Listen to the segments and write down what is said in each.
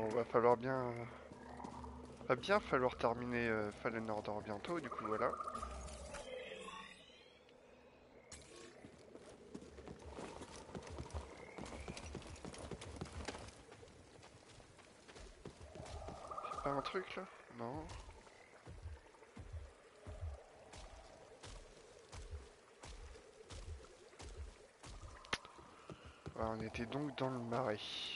Bon, va bien falloir terminer Fallen Order bientôt, du coup voilà. C'est pas un truc là? Non. Voilà, on était donc dans le marais.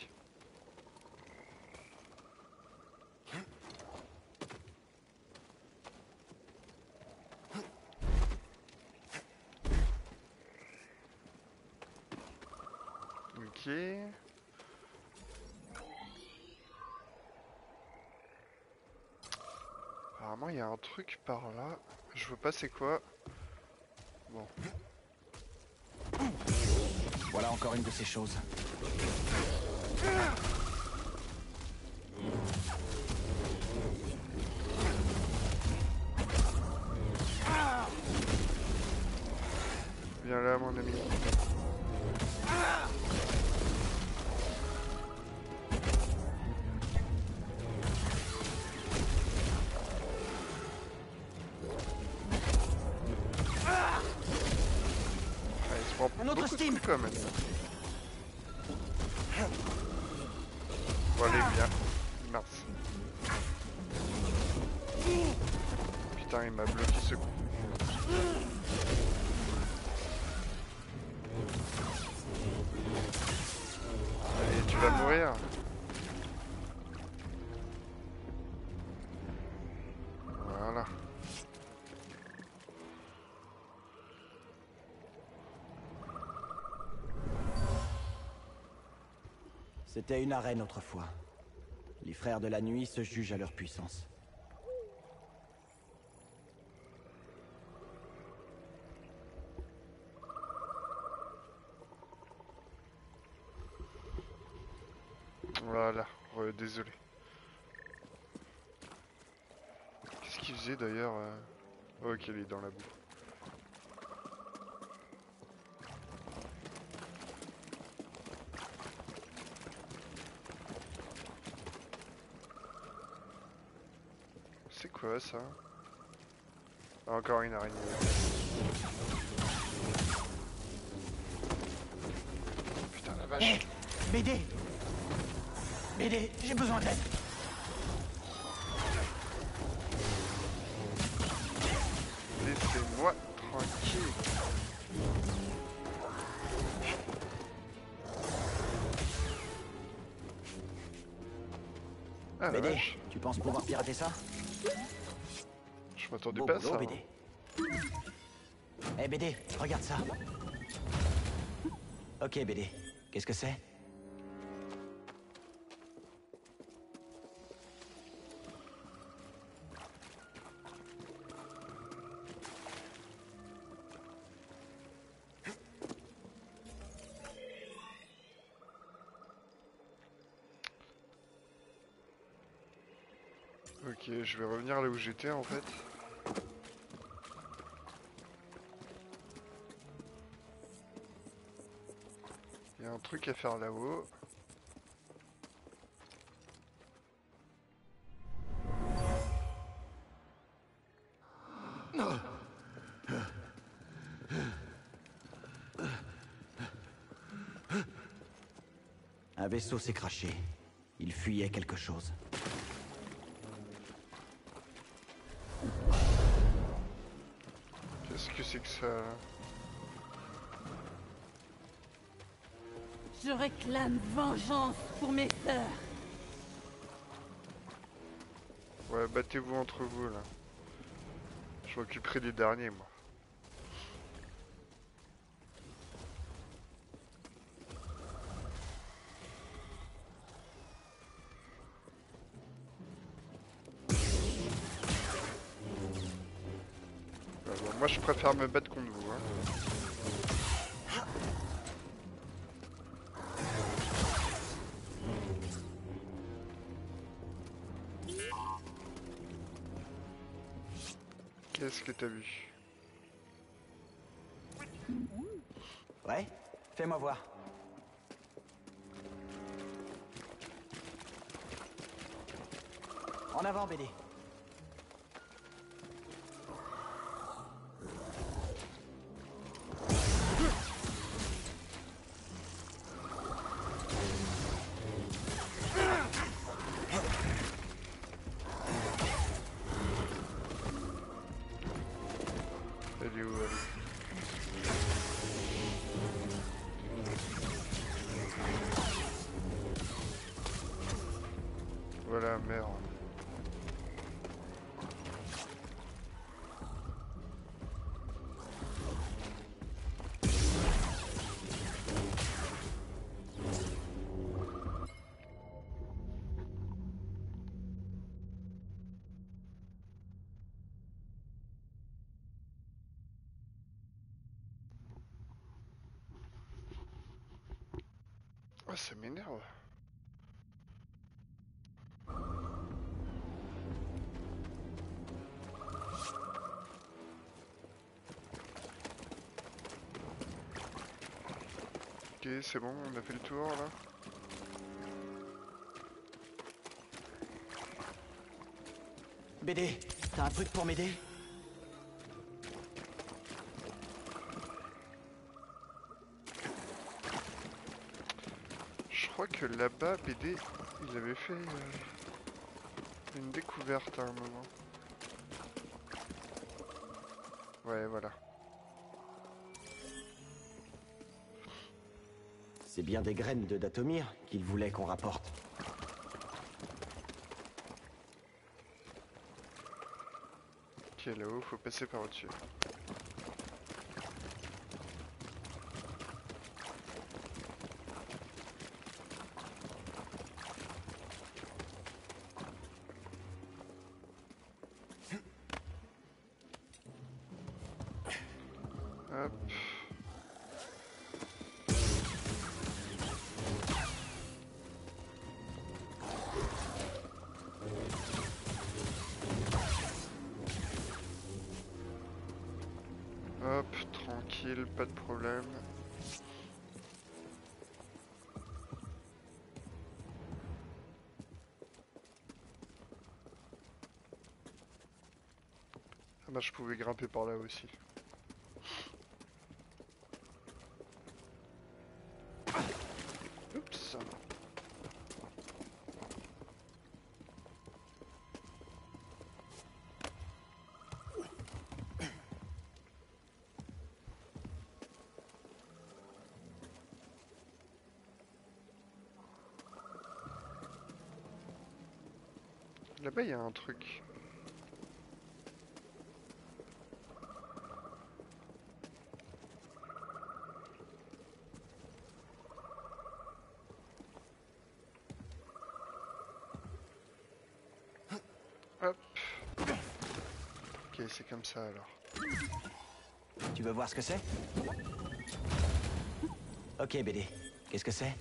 Ok. Apparemment il y a un truc par là. Je vois pas c'est quoi. Bon. Voilà encore une de ces choses. Viens là mon ami. Ah, il se prend Un autre beaucoup de Steam. coups quand même. Bon allez viens. Mince. Putain il m'a bloqué ce coup. Allez tu vas mourir. Voilà. C'était une arène autrefois. Les frères de la nuit se jugent à leur puissance. Voilà. Désolé. Qu'est-ce qu'il faisait d'ailleurs Ok il est dans la boue. C'est quoi ça? Ah, encore une araignée. Putain la vache. BD BD, j'ai besoin d'aide. Laissez-moi tranquille. Ah la BD, vache. tu penses pouvoir pirater ça? Je m'attendais Beau pas à boulot, ça. BD. Eh BD, regarde ça. Ok BD, qu'est-ce que c'est? Ok, je vais revenir là où j'étais en fait. Il y a un truc à faire là-haut. Un vaisseau s'est craché. Il fuyait quelque chose. Qu'est-ce que c'est que ça là? Je réclame vengeance pour mes sœurs. Ouais, battez-vous entre vous là. Je m'occuperai des derniers moi. Bon, moi je préfère me battre contre vous. Hein. Qu'est-ce que t'as vu? Ouais? Fais-moi voir. En avant, BD. Elle est où elle? Voilà, merde. Ah, ça m'énerve. Ok, c'est bon, on a fait le tour là. BD, t'as un truc pour m'aider? Je crois que là-bas, BD, il avait fait une découverte à un moment. Ouais, voilà. C'est bien des graines de Datomir qu'il voulait qu'on rapporte. Ok, là-haut, faut passer par au-dessus. Hop. Hop, tranquille, pas de problème. Ah bah je pouvais grimper par là aussi. Oups. Là-bas, il y a un truc. Hop. Ok, c'est comme ça alors. Tu veux voir ce que c'est? Ok, BD. Qu'est-ce que c'est?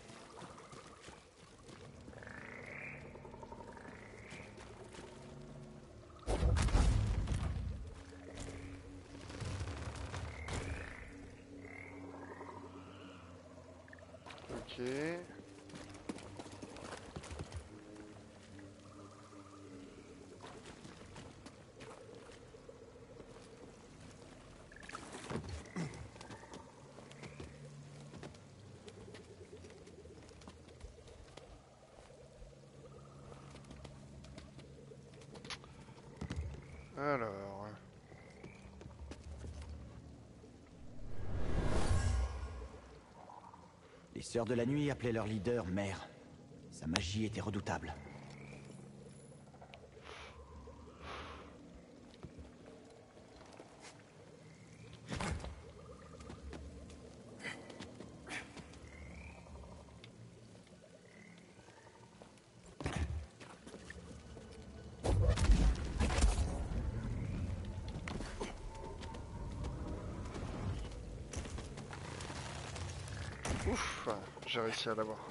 Ok. Alors... Les Sœurs de la Nuit appelaient leur leader Mère. Sa magie était redoutable. Ouf, j'ai réussi à l'avoir.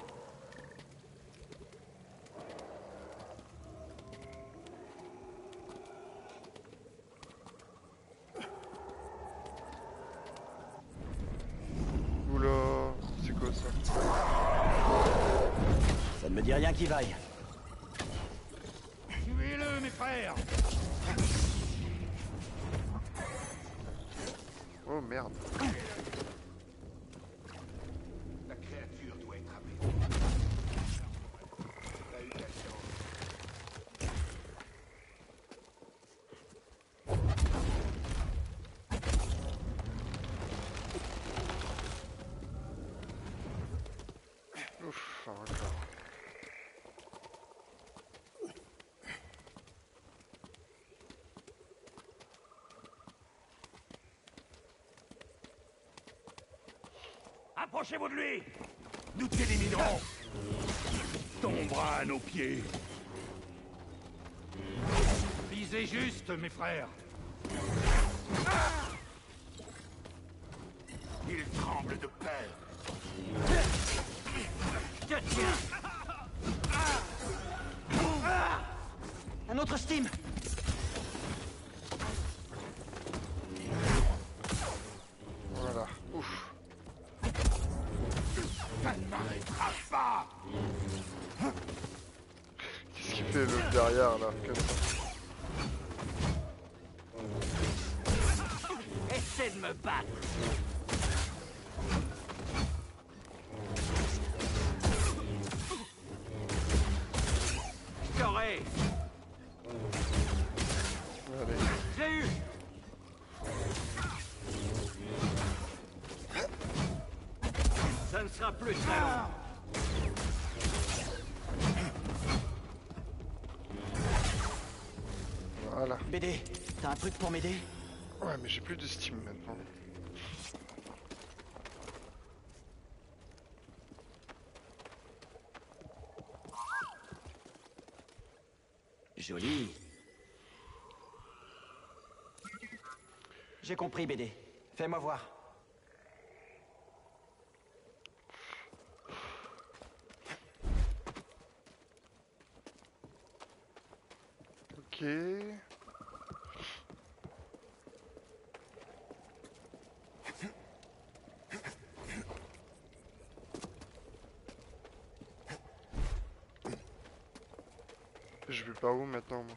Oula, c'est quoi ça? Ça ne me dit rien qui vaille. Tuez-le, frères. Oh merde. La créature doit être apaisée. T'as eu de la chance. Ouf, encore. Approchez-vous de lui. Nous t'éliminerons. Tombera à nos pieds. Visez juste, mes frères. Il tremble de peur. Je tiens. Un autre Steam. Voilà, ouf. Ça ne m'arrêtera pas. Qu'est-ce qu'il fait l'autre derrière là comme ça? Essaie de me battre. Corée. Allez. J'ai eu. Ça ne sera plus très long. Voilà. BD, t'as un truc pour m'aider? Ouais, mais j'ai plus de Steam maintenant. Joli. J'ai compris, BD. Fais-moi voir. Ok. Je vais par où maintenant moi?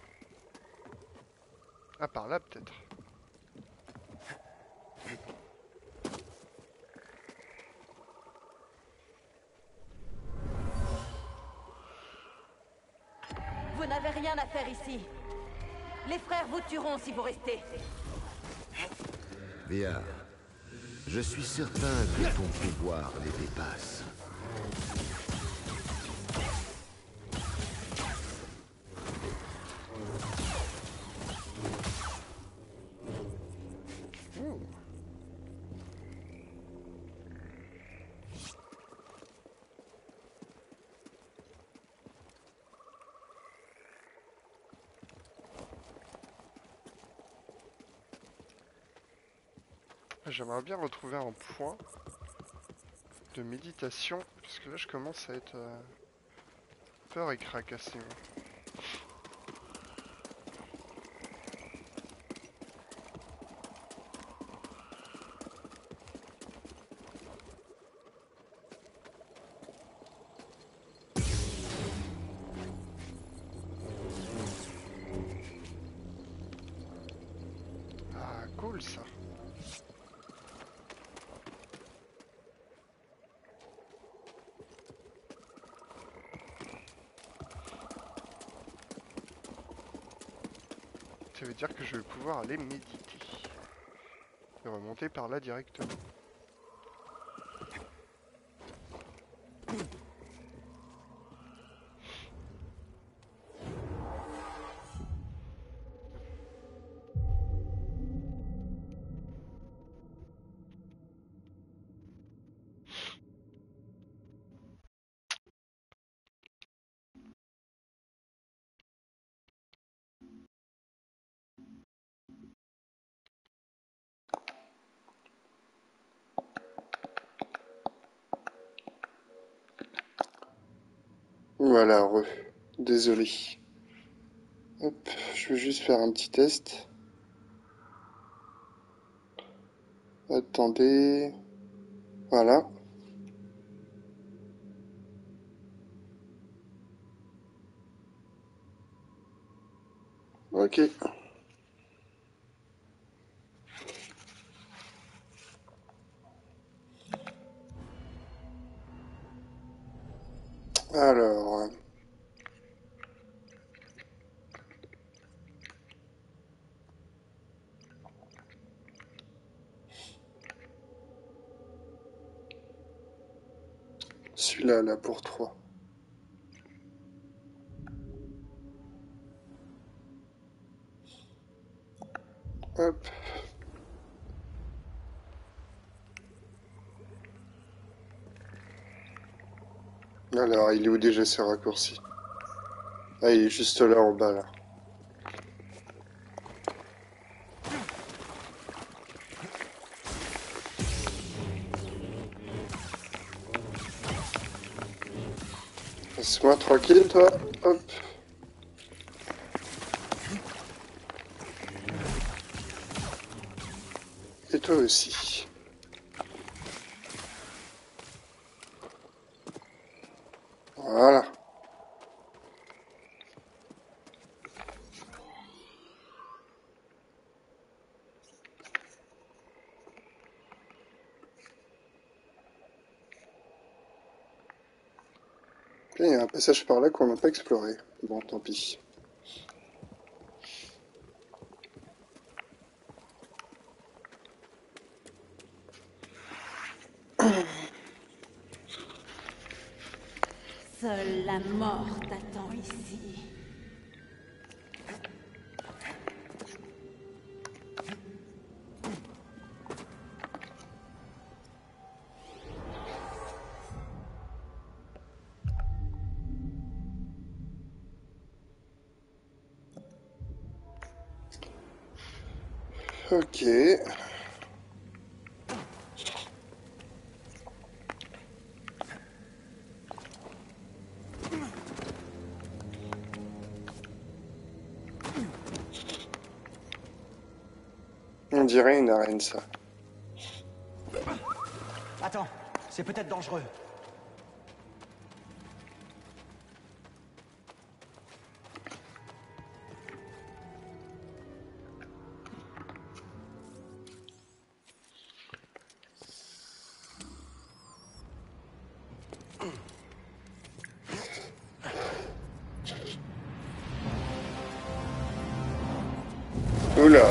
Ah, par là peut-être. Vous n'avez rien à faire ici. Les frères vous tueront si vous restez. Béa, je suis certain que ton pouvoir les dépasse. Ouh. J'aimerais bien retrouver un point de méditation, parce que là je commence à être peur et cracassé. Ah, cool ça. Ça veut dire que je vais pouvoir aller méditer. Et remonter par là directement. Voilà, désolé. Hop, je vais juste faire un petit test. Attendez. Voilà. Ok. Alors... Celui-là, là, pour 3. Hop. Alors, il est où déjà ce raccourci? Ah, il est juste là en bas, là. Laisse-moi tranquille, toi. Hop. Et toi aussi. Voilà. Il y a un passage par là qu'on n'a pas exploré. Bon, tant pis. Seule la mort t'attend ici. Ok. On dirait une arène, ça. Attends, c'est peut-être dangereux. Oula.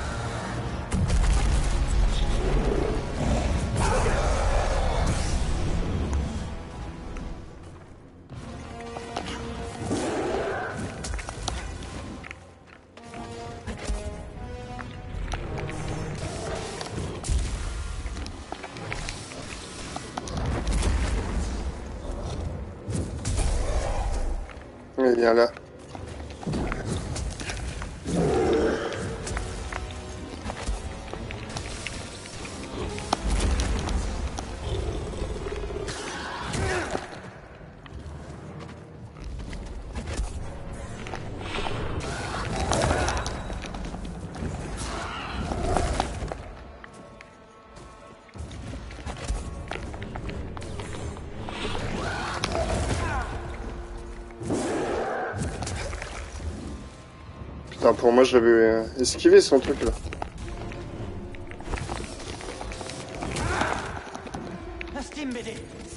Il vient là. Putain, pour moi, je l'avais esquivé son truc là. La Steam BD.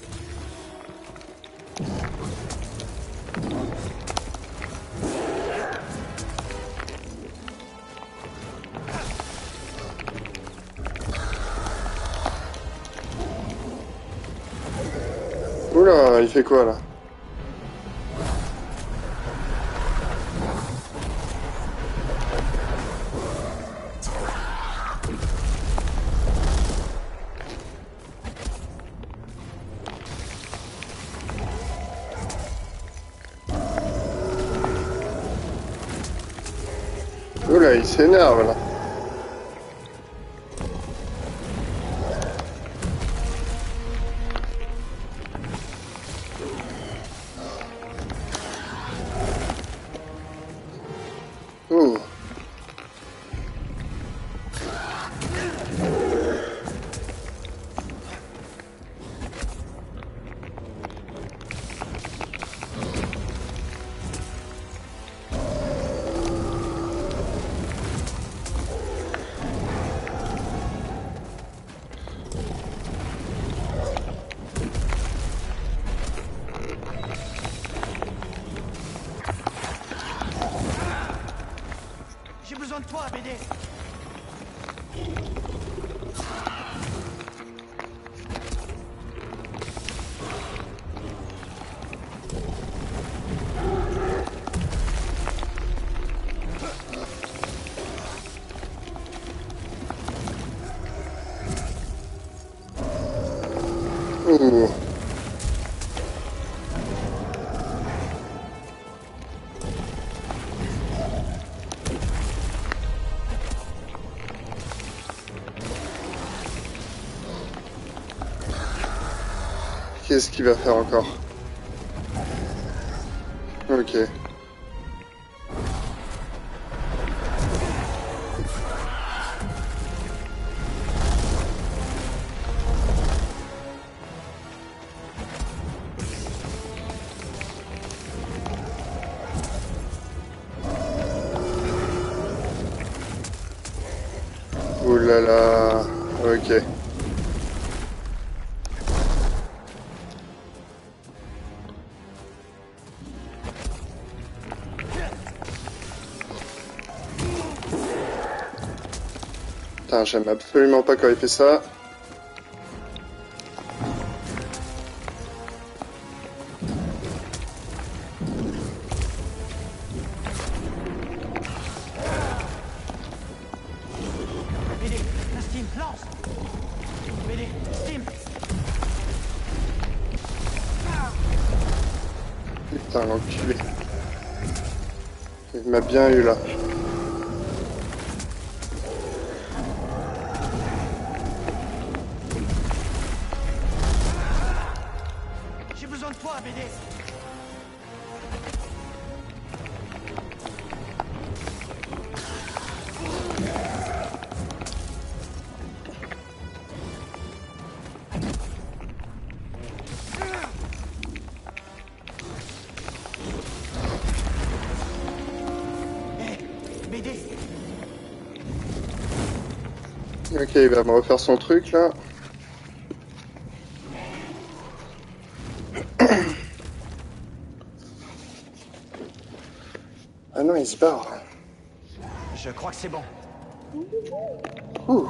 Oula, il fait quoi là? Oula, il s'énerve là. Oh. de toi, BD. Ouh. Qu'est-ce qu'il va faire encore? Ok. Ouh là là. Ok. Putain, j'aime absolument pas quand il fait ça. BD, la Steam, lance. BD, Steam. Putain, l'enculé. Il m'a bien eu là. J'ai besoin de toi, BD. BD. Ok, il va me refaire son truc là. Ah non, il se barre. Je crois que c'est bon. Ouh.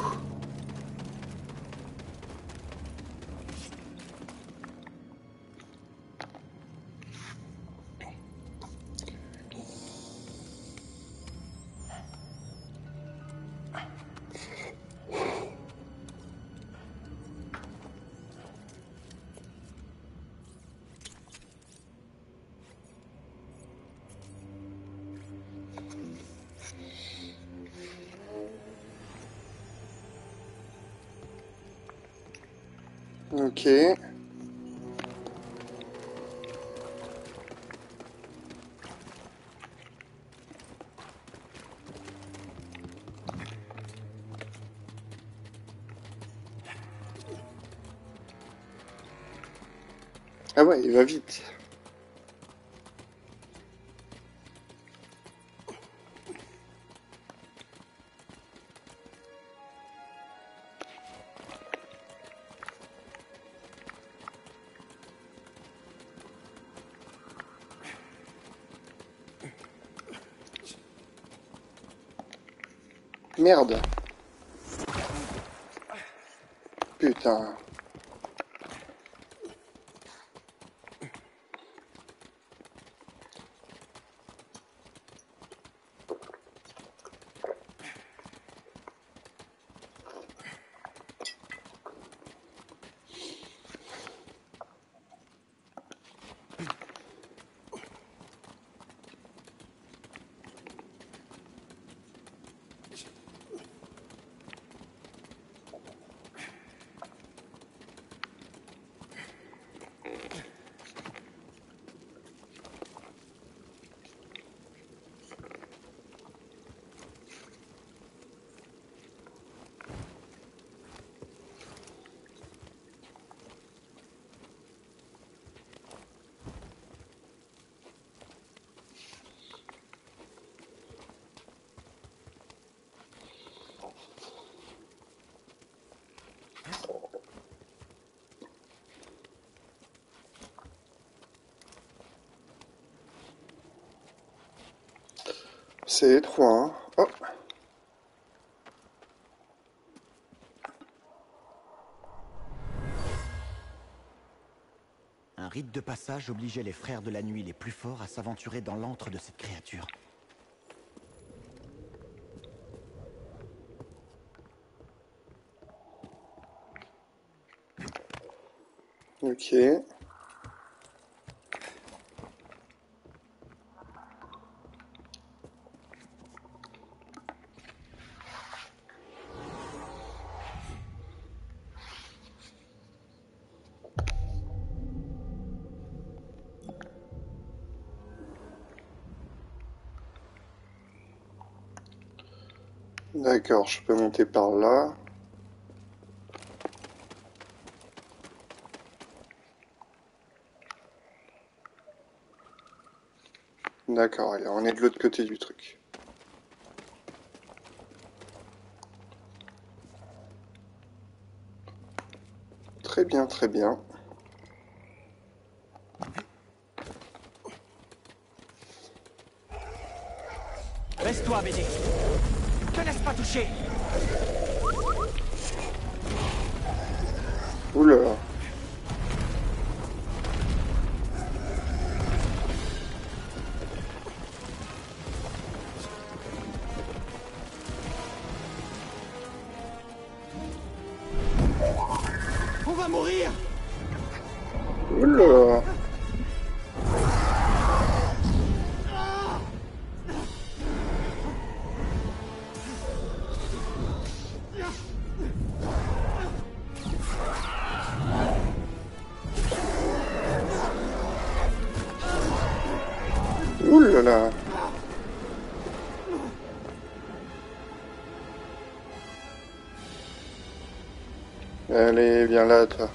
Ok. Ah ouais, il va vite. Merde. Putain. C'est étroit, hein. Oh. rite de passage obligeait les frères de la nuit les plus forts à s'aventurer dans l'antre de cette créature. Ok. D'accord, je peux monter par là. D'accord, allez, on est de l'autre côté du truc. Très bien, très bien. Baisse-toi, BD. Te laisse pas toucher. Oula. On va mourir. Oula. Oulala. Allez, viens là, toi.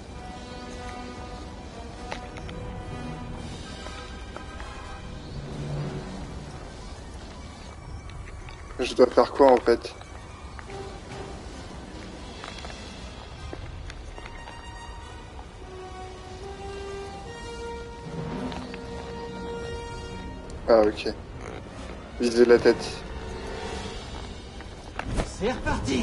Je dois faire quoi, en fait? Ah, ok. Viser la tête. C'est reparti.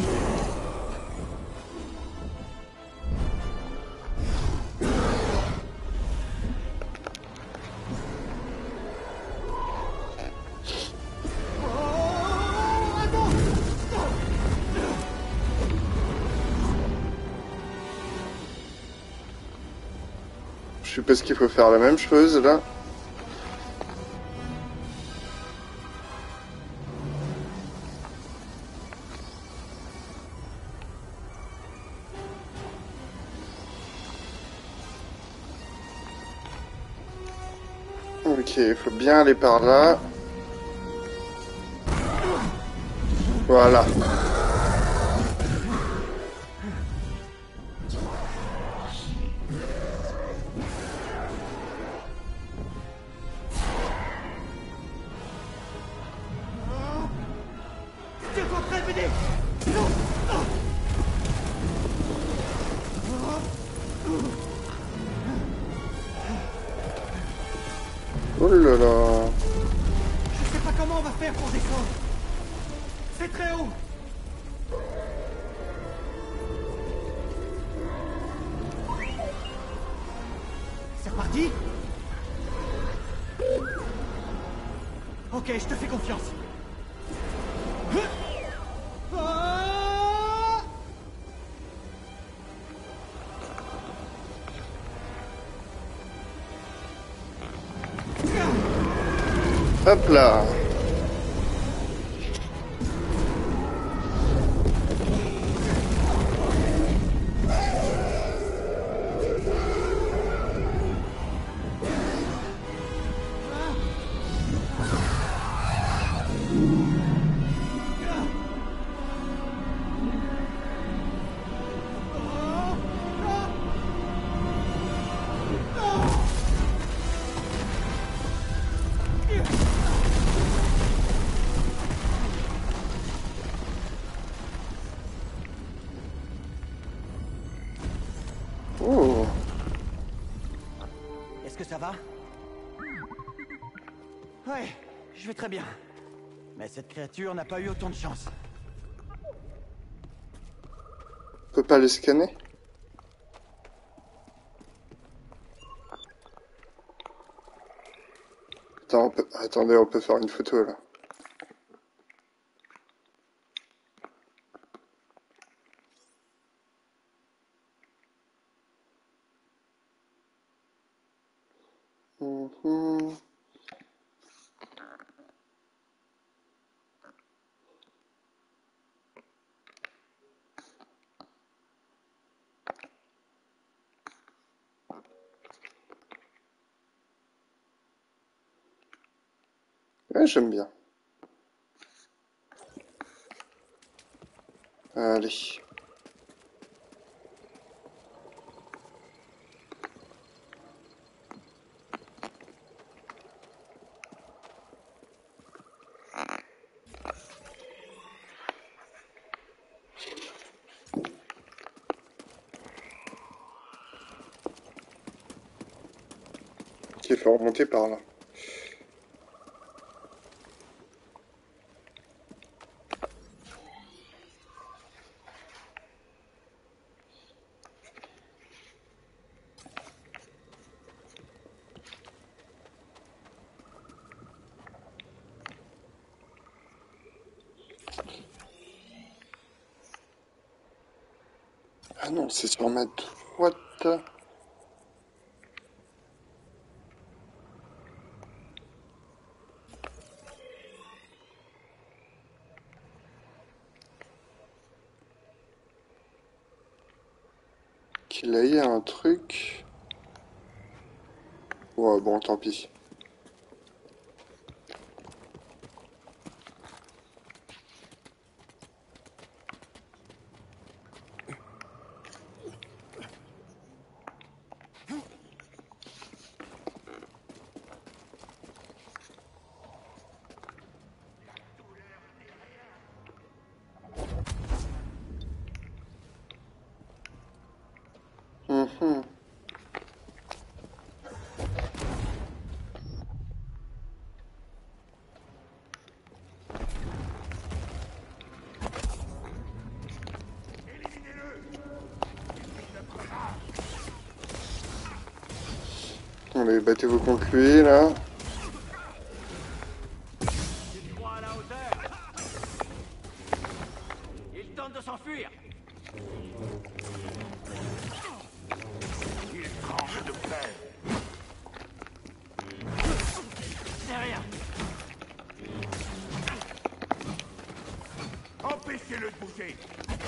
Je suppose qu'il faut faire la même chose, là. Ok, il faut bien aller par là. Voilà. Tiens-toi prêt, BD. Oh là là. Je sais pas comment on va faire pour descendre. C'est très haut. C'est reparti. Ok, je te fais confiance. Hop là. Oh. Est-ce que ça va? Ouais, je vais très bien. Mais cette créature n'a pas eu autant de chance. On peut pas le scanner? Attends, attendez, on peut faire une photo là. Mhm. Ouais, j'aime bien. Allez. Il faut remonter par là. Ah non, c'est sur ma droite. Qu'il a eu un truc. Ouais, bon, tant pis. Mhm. Allez, battez-vous contre lui, là. Tu te crois à la hauteur? Il tente de s'enfuir. Il tremble de peur. C'est rien. Empêchez-le de bouger.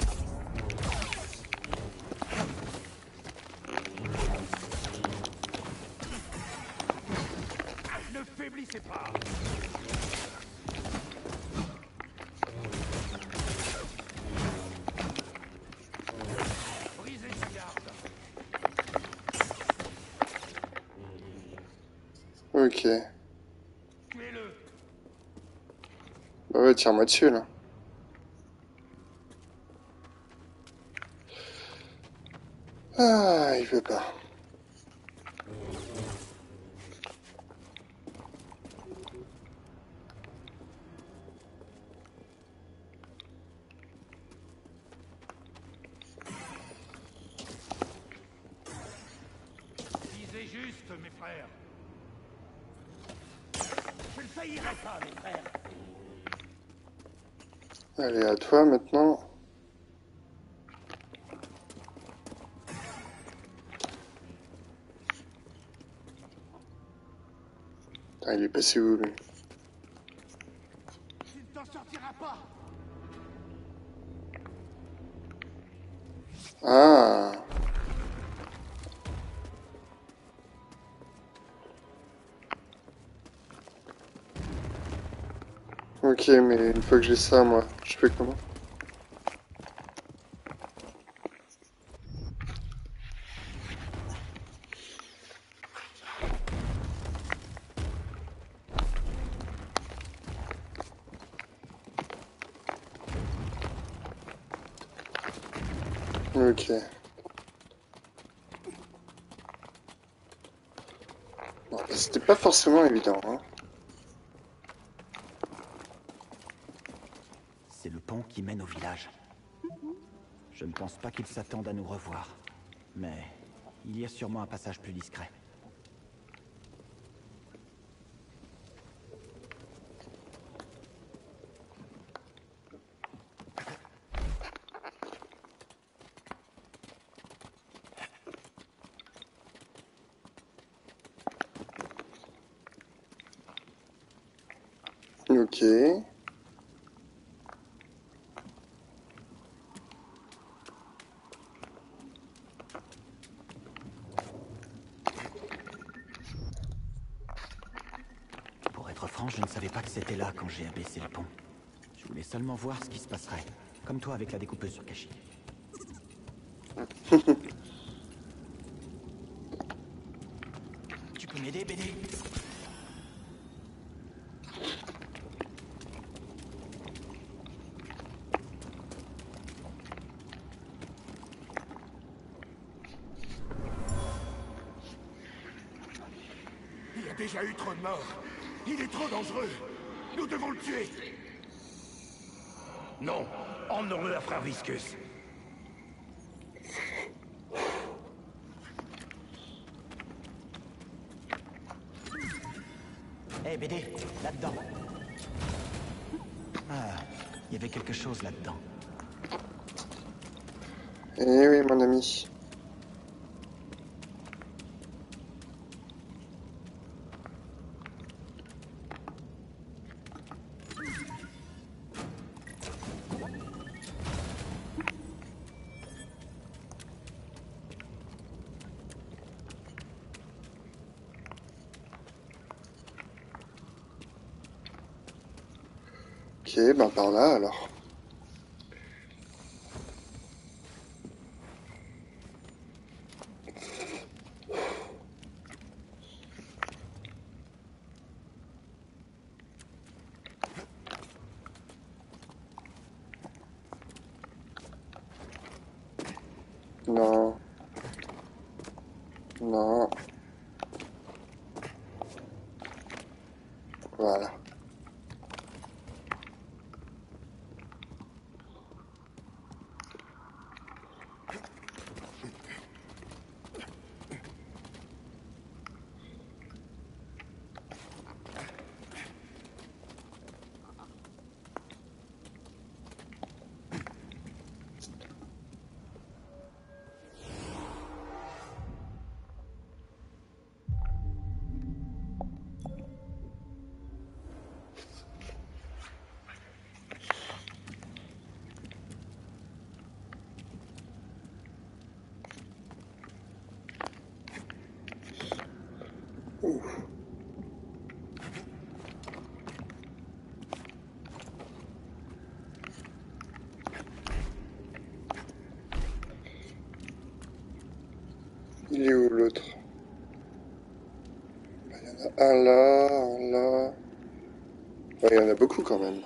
Ne faiblissez pas. Brisez sa garde. Ok. Tuez-le. Bah ouais, tire-moi dessus, là. Ah, il veut pas. Visez juste, mes frères. Je ne faillirai pas, mes frères. Allez, à toi, maintenant. Ah, il est passé où, lui? Tu ne t'en sortiras pas. Ah. Ok, mais une fois que j'ai ça, moi, je fais comment? Ok. Bon, c'était pas forcément évident, hein. C'est le pont qui mène au village. Je ne pense pas qu'ils s'attendent à nous revoir. Mais il y a sûrement un passage plus discret. Ok. Pour être franc, je ne savais pas que c'était là quand j'ai abaissé le pont. Je voulais seulement voir ce qui se passerait. Comme toi avec la découpeuse sur Kashi. Tu peux m'aider, BD? Il y a déjà eu trop de morts. Il est trop dangereux. Nous devons le tuer. Non, emmenons-le à Frère Viscus. Hé, BD, là-dedans. Ah, il y avait quelque chose là-dedans. Eh oui, mon ami. Ok, ben par là alors. Non. Non. Voilà. Il est où l'autre? Il y en a un là, un là. Ouais, il y en a beaucoup quand même.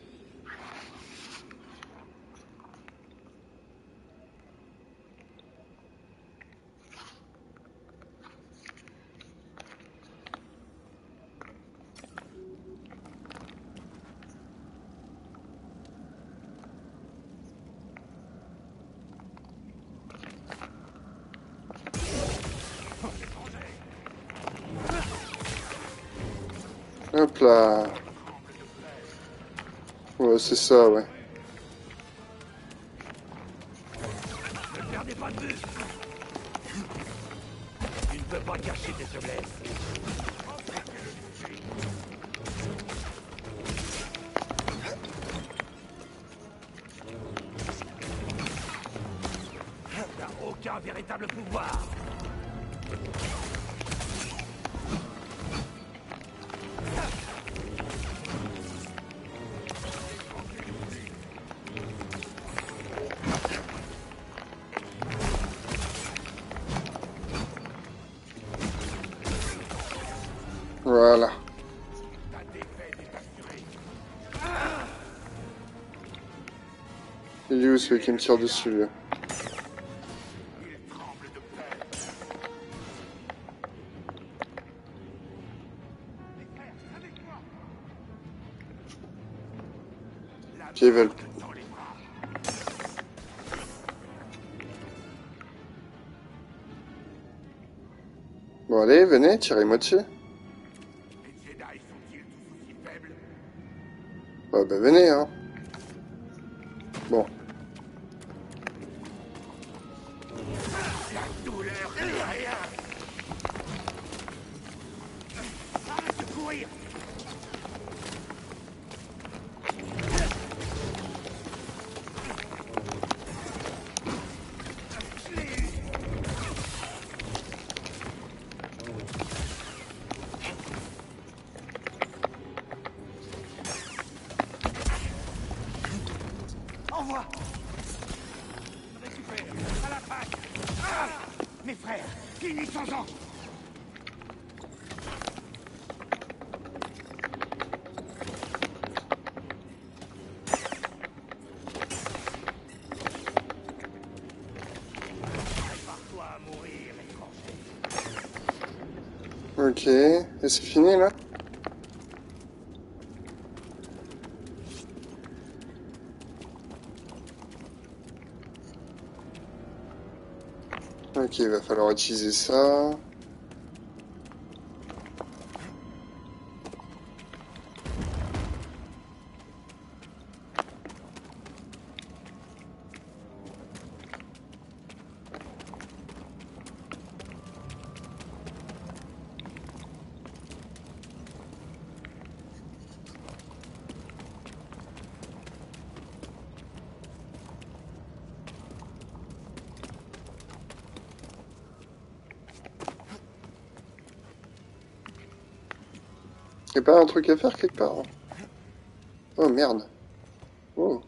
Hop là. Ouais, c'est ça, ouais. Ne perdez pas de vue. Tu ne peux pas cacher tes faiblesses. T'as aucun véritable pouvoir. Voilà. Ta défaite est assurée. Il est où celui qui me tire dessus, là? Il tremble de peur. Les frères, avec moi. La Qui veulent. mort dans les bras. Bon, allez, venez, tirez-moi dessus. Les Jedi sont-ils tous aussi faibles? Ouais, bah venez, hein. Bon. La douleur n'est rien. Arrête de courir. moi. Récupère, à l'attaque. Ah, mes frères, finissons-en. Prépare-toi à mourir, étranger. Ok, et c'est fini là? Ok, il va falloir utiliser ça. Y'a pas un truc à faire quelque part? Hein. Oh merde. Oh.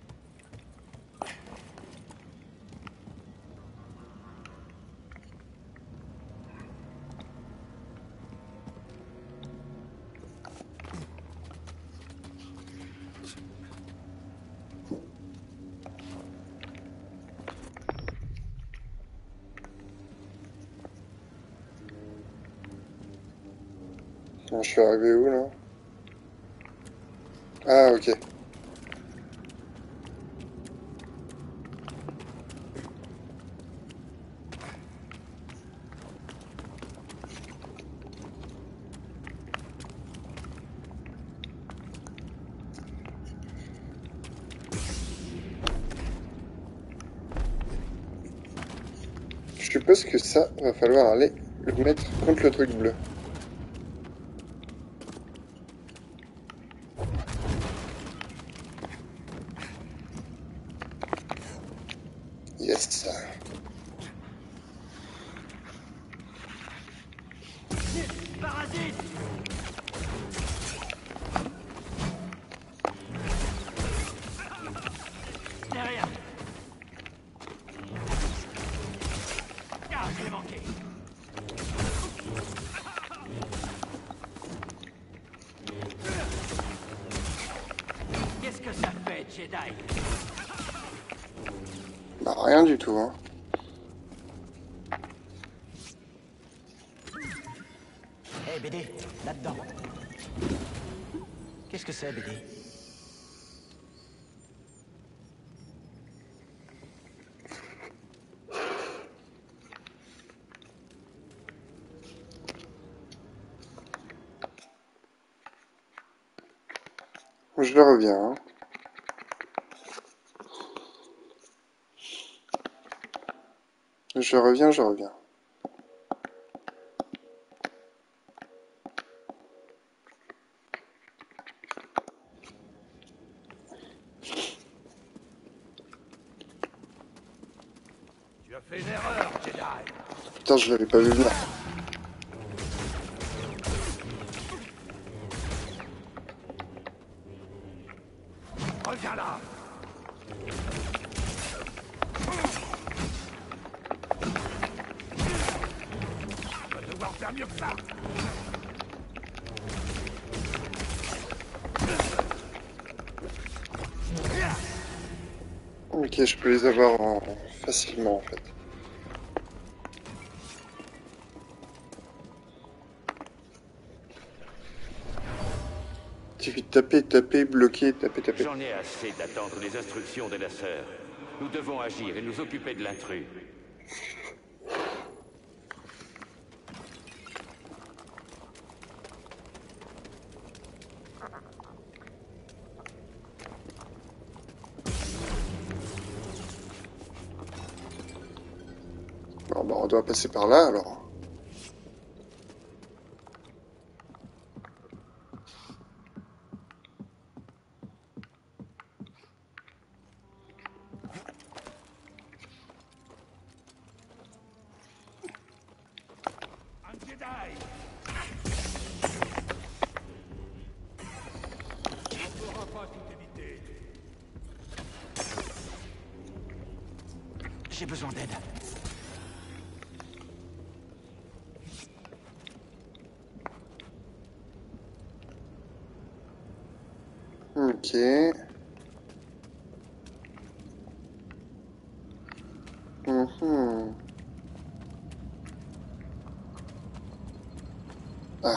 Je suis arrivé où là? Ah ok. Je suppose que ça va falloir aller le mettre contre le truc bleu. Yes. Parasite! Derrière! Ah, je l'ai manqué! Qu'est-ce que ça fait, Jedi? Bah rien du tout, hein. Hé, BD, là-dedans. Qu'est-ce que c'est, BD? Je reviens, hein. Je reviens, je reviens. Tu as fait une erreur, Jedi! Putain, je l'avais pas vu venir. Reviens là! Tu vas devoir faire mieux que ça! Ok, je peux les avoir facilement en fait. Il suffit de taper, taper, bloquer, taper, taper. J'en ai assez d'attendre les instructions de la sœur. Nous devons agir et nous occuper de l'intrus. Bon, bah, on doit passer par là alors. Un Jedi! On ne pourra pas tout éviter. j'ai besoin d'aide. Ok. Mhm. Ah.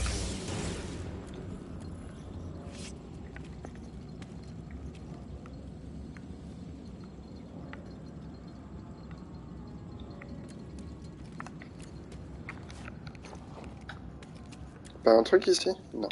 Pas un truc ici? Non.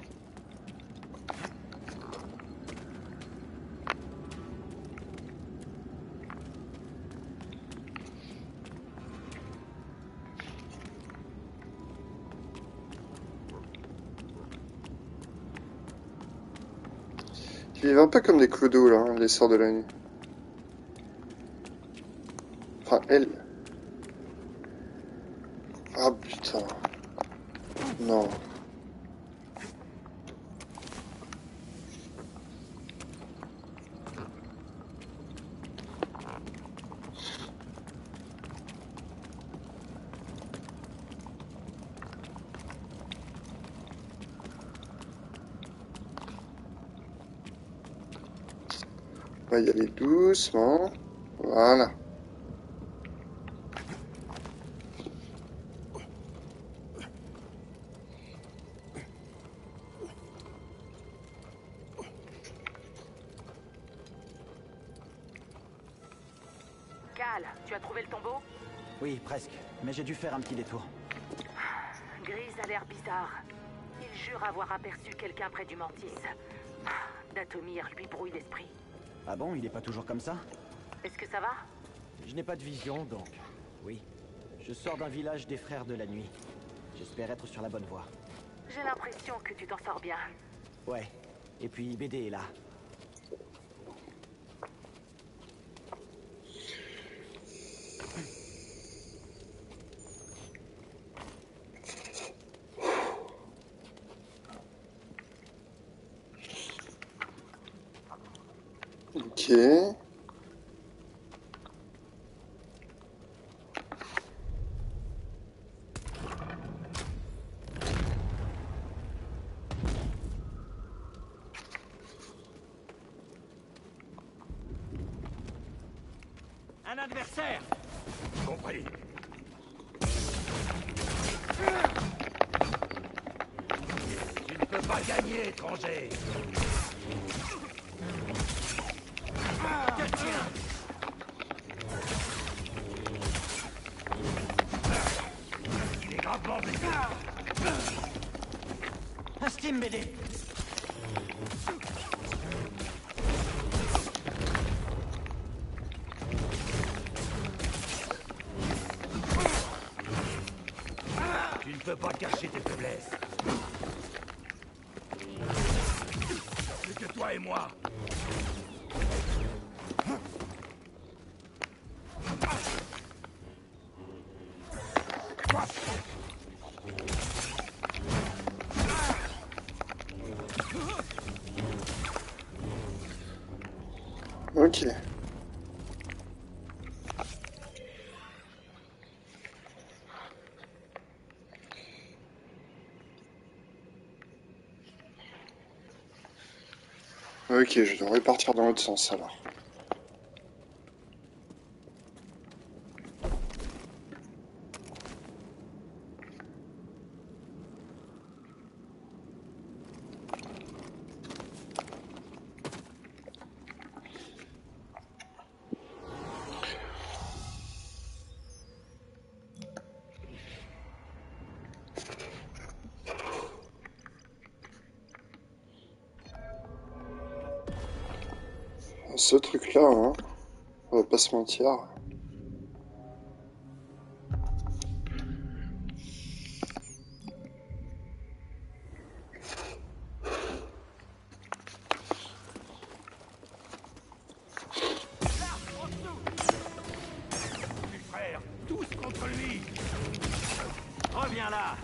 Ils vivent un peu comme des clodos, là, hein, les sorts de la nuit. Enfin, elle. Ah, putain. Non. On va y aller doucement. Voilà. Cal, tu as trouvé le tombeau? Oui, presque. Mais j'ai dû faire un petit détour. Grise a l'air bizarre. Il jure avoir aperçu quelqu'un près du Mantis. Datomir lui brouille l'esprit. Ah bon, il est pas toujours comme ça? Est-ce que ça va? Je n'ai pas de vision, donc... Oui. Je sors d'un village des Frères de la Nuit. J'espère être sur la bonne voie. J'ai l'impression que tu t'en sors bien. Ouais. Et puis BD est là. Ok. Un adversaire! Compris. Tu ne peux pas gagner, étranger. Il est gravement blessé. Un Steam BD! Tu ne peux pas cacher tes faiblesses. Plus que toi et moi. Ok. Ok, je devrais partir dans l'autre sens alors. Ce truc-là, hein, on va pas se mentir. Mes frères, tous contre lui. Reviens là!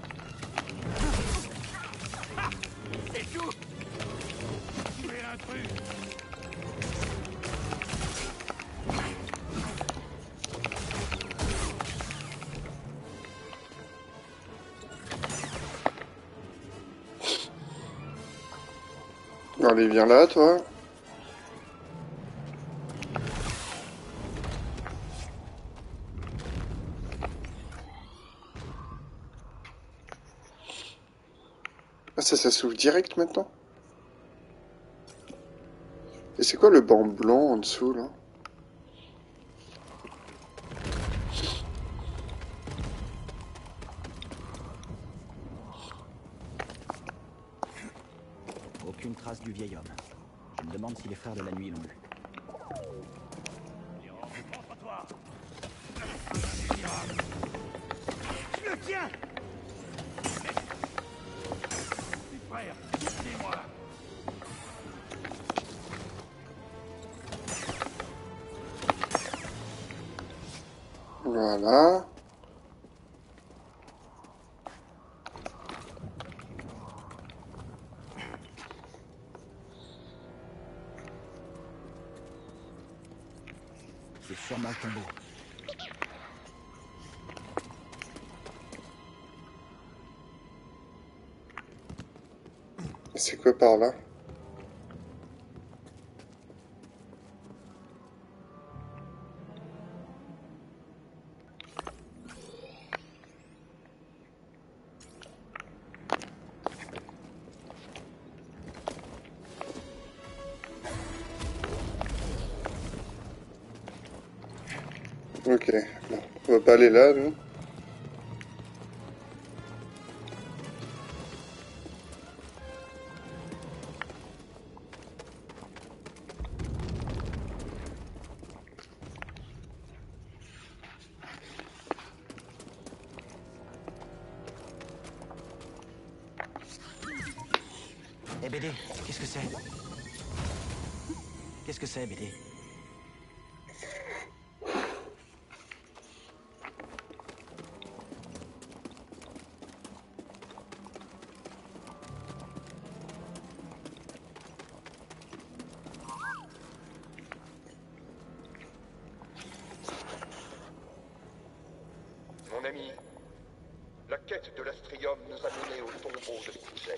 C'est tout. Tuez l'intrus. Allez, viens là, toi. Ah, ça s'ouvre direct maintenant. Et c'est quoi le banc blanc en dessous, là? Aucune trace du vieil homme. Je me demande si les frères de la nuit l'ont eu. Je le tiens. Frère, soutenez-moi. Voilà. C'est sûrement le tombeau. C'est quoi par là? Ok, bon, on va pas aller là, nous. Eh BD, qu'est-ce que c'est? Qu'est-ce que c'est, BD? Mon ami, la quête de l'astrium nous a menés au tombeau de Spuzek.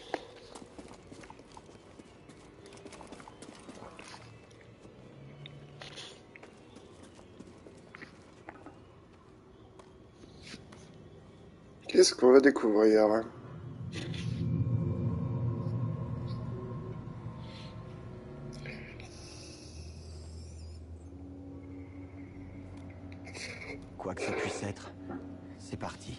Qu'est-ce qu'on va découvrir, hein? Quoi que ça puisse être, c'est parti.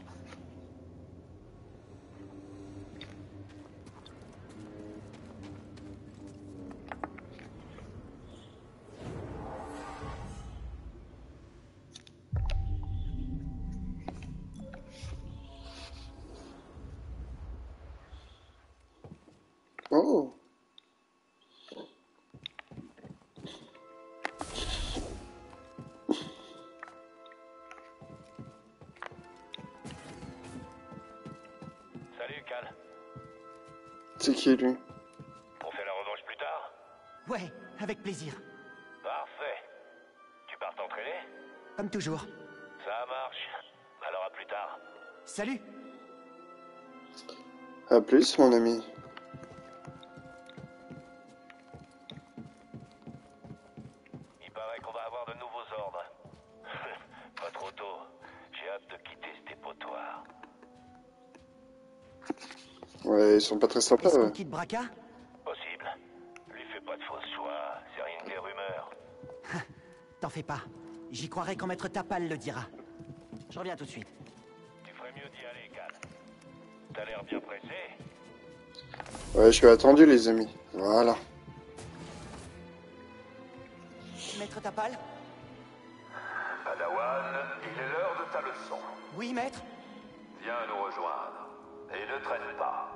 Oh! Salut, Cal. C'est qui, lui? On fait la revanche plus tard? Ouais, avec plaisir. Parfait. Tu pars t'entraîner? Comme toujours. Ça marche. Alors à plus tard. Salut! À plus, mon ami. Il paraît qu'on va avoir de nouveaux ordres. Pas trop tôt. J'ai hâte de quitter ce dépotoir. Ouais, ils sont pas très sympas, Est-ce qu'on ouais. quitte Braca? Possible. Lui fais pas de fausses joies. C'est rien que des rumeurs. T'en fais pas. J'y croirai quand Maître Tapal le dira. Je reviens tout de suite. Tu ferais mieux d'y aller, Cal. T'as l'air bien pressé. Ouais, je suis attendu, les amis. Voilà. Maître Tapal? Padawan, il est l'heure de ta leçon. Oui, maître? Viens nous rejoindre. Et ne traîne pas.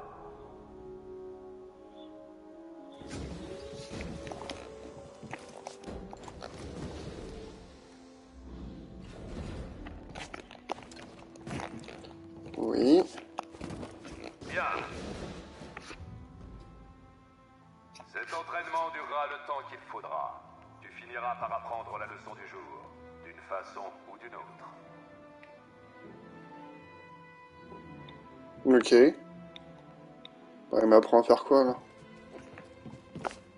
Oui. Bien. Cet entraînement durera le temps qu'il faudra. Tu finiras par apprendre la leçon du jour, d'une façon ou d'une autre. Ok. Ouais, il m'apprend à faire quoi, là?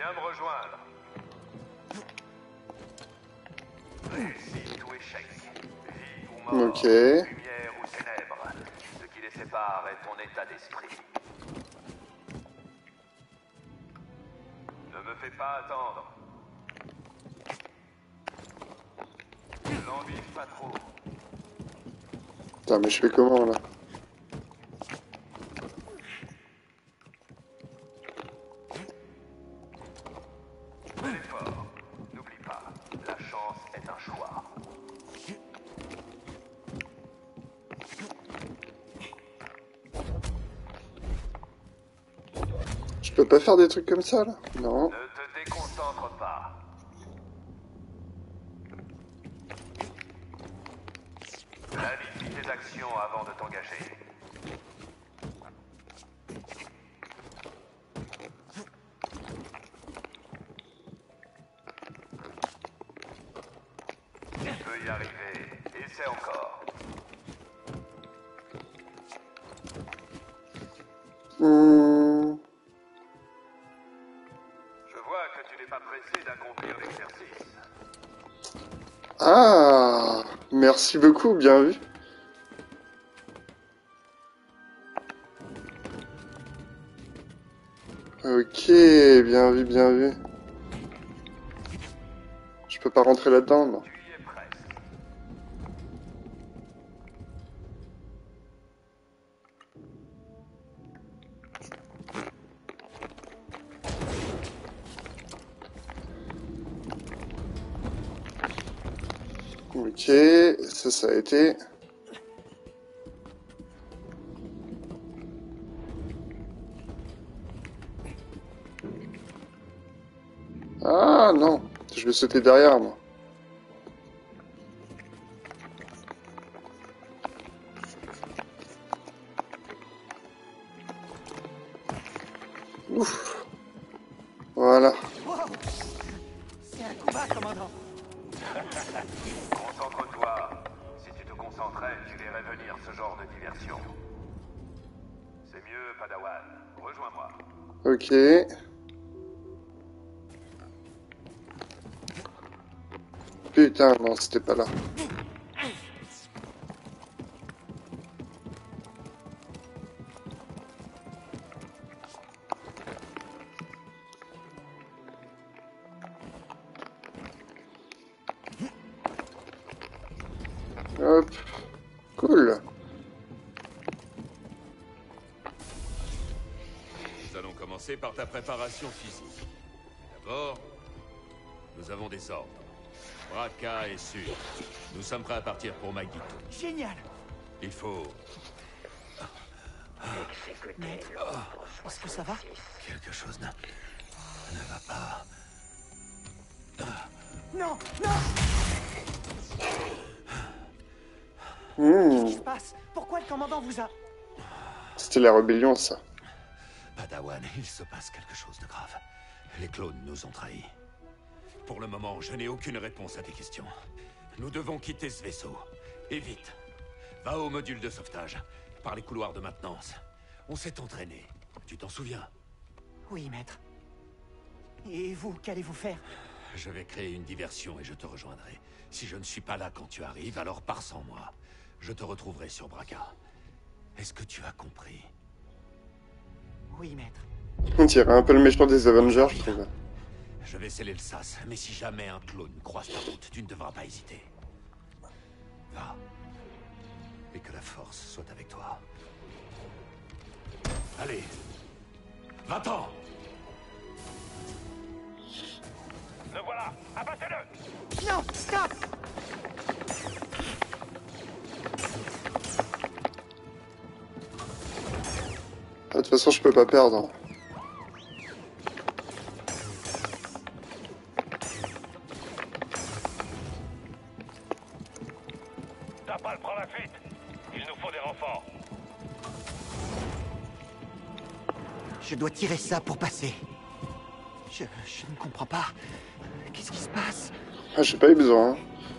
Viens me rejoindre. Réussite ou échec. Vie ou mort. Ok. Lumière ou ténèbres. Ce qui les sépare est ton état d'esprit. Ne me fais pas attendre. Ne l'envise pas trop. Putain, mais je fais comment là? Bel effort. N'oublie pas, la chance est un choix. Je peux pas faire des trucs comme ça là? Non. Ne te déconcentre pas. Planifie tes actions avant de t'engager. Tu peux y arriver. Essaie encore. Je vois que tu n'es pas pressé d'accomplir l'exercice. Ah, merci beaucoup, bien vu. Ok, bien vu, bien vu. Je peux pas rentrer là-dedans, non. Tu y es presque. Ok, ça a été. Ah non, je vais sauter derrière moi. Ouf. Voilà. Wow. C'est un combat, commandant. Concentre-toi. Si tu te concentrais, tu verrais venir ce genre de diversion. C'est mieux, Padawan. Rejoins-moi. Ok. Putain, non, c'était pas là. Hop. Cool. Nous allons commencer par ta préparation physique. D'abord, nous avons des ordres. Bracca est sûr. Nous sommes prêts à partir pour Magito. Génial. Il faut... Maître, est-ce que ça va? Quelque chose ne va pas. Non, non. Qu'est-ce qui se passe? Pourquoi le commandant vous a... C'était la rébellion, ça. Padawan, il se passe quelque chose de grave. Les clones nous ont trahis. Pour le moment, je n'ai aucune réponse à tes questions. Nous devons quitter ce vaisseau. Et vite. Va au module de sauvetage, par les couloirs de maintenance. On s'est entraîné. Tu t'en souviens? Oui, maître. Et vous, qu'allez-vous faire? Je vais créer une diversion et je te rejoindrai. Si je ne suis pas là quand tu arrives, alors pars sans moi. Je te retrouverai sur Bracca. Est-ce que tu as compris? Oui, maître. On dirait un peu le méchant des Avengers, je trouve. Je vais sceller le sas, mais si jamais un clone croise ta route, tu ne devras pas hésiter. Va. Et que la force soit avec toi. Allez. Va-t'en! Le voilà. Abattez-le. Non, stop. De toute façon, je peux pas perdre. Tapal prend la fuite. Il nous faut des renforts. Je dois tirer ça pour passer. Je ne comprends pas. Qu'est-ce qui se passe? Ah, j'ai pas eu besoin. Hein.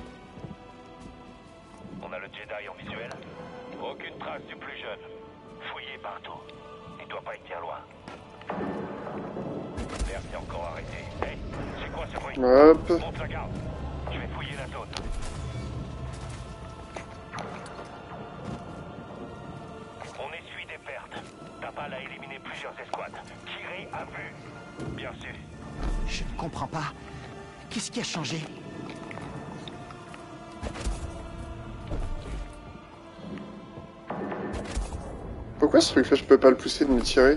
On a le Jedi en visuel. Aucune trace du plus jeune. Fouillé partout. Il doit pas être bien loin. L'air s'est encore arrêté. bruit. Hop. Monte la garde. Je vais fouiller la zone. On essuie des pertes. Tapal a éliminé plusieurs escouades. Tirez à vue. Bien sûr. Je ne comprends pas. Qu'est-ce qui a changé? Pourquoi ce truc-là, je peux pas le pousser de me tirer?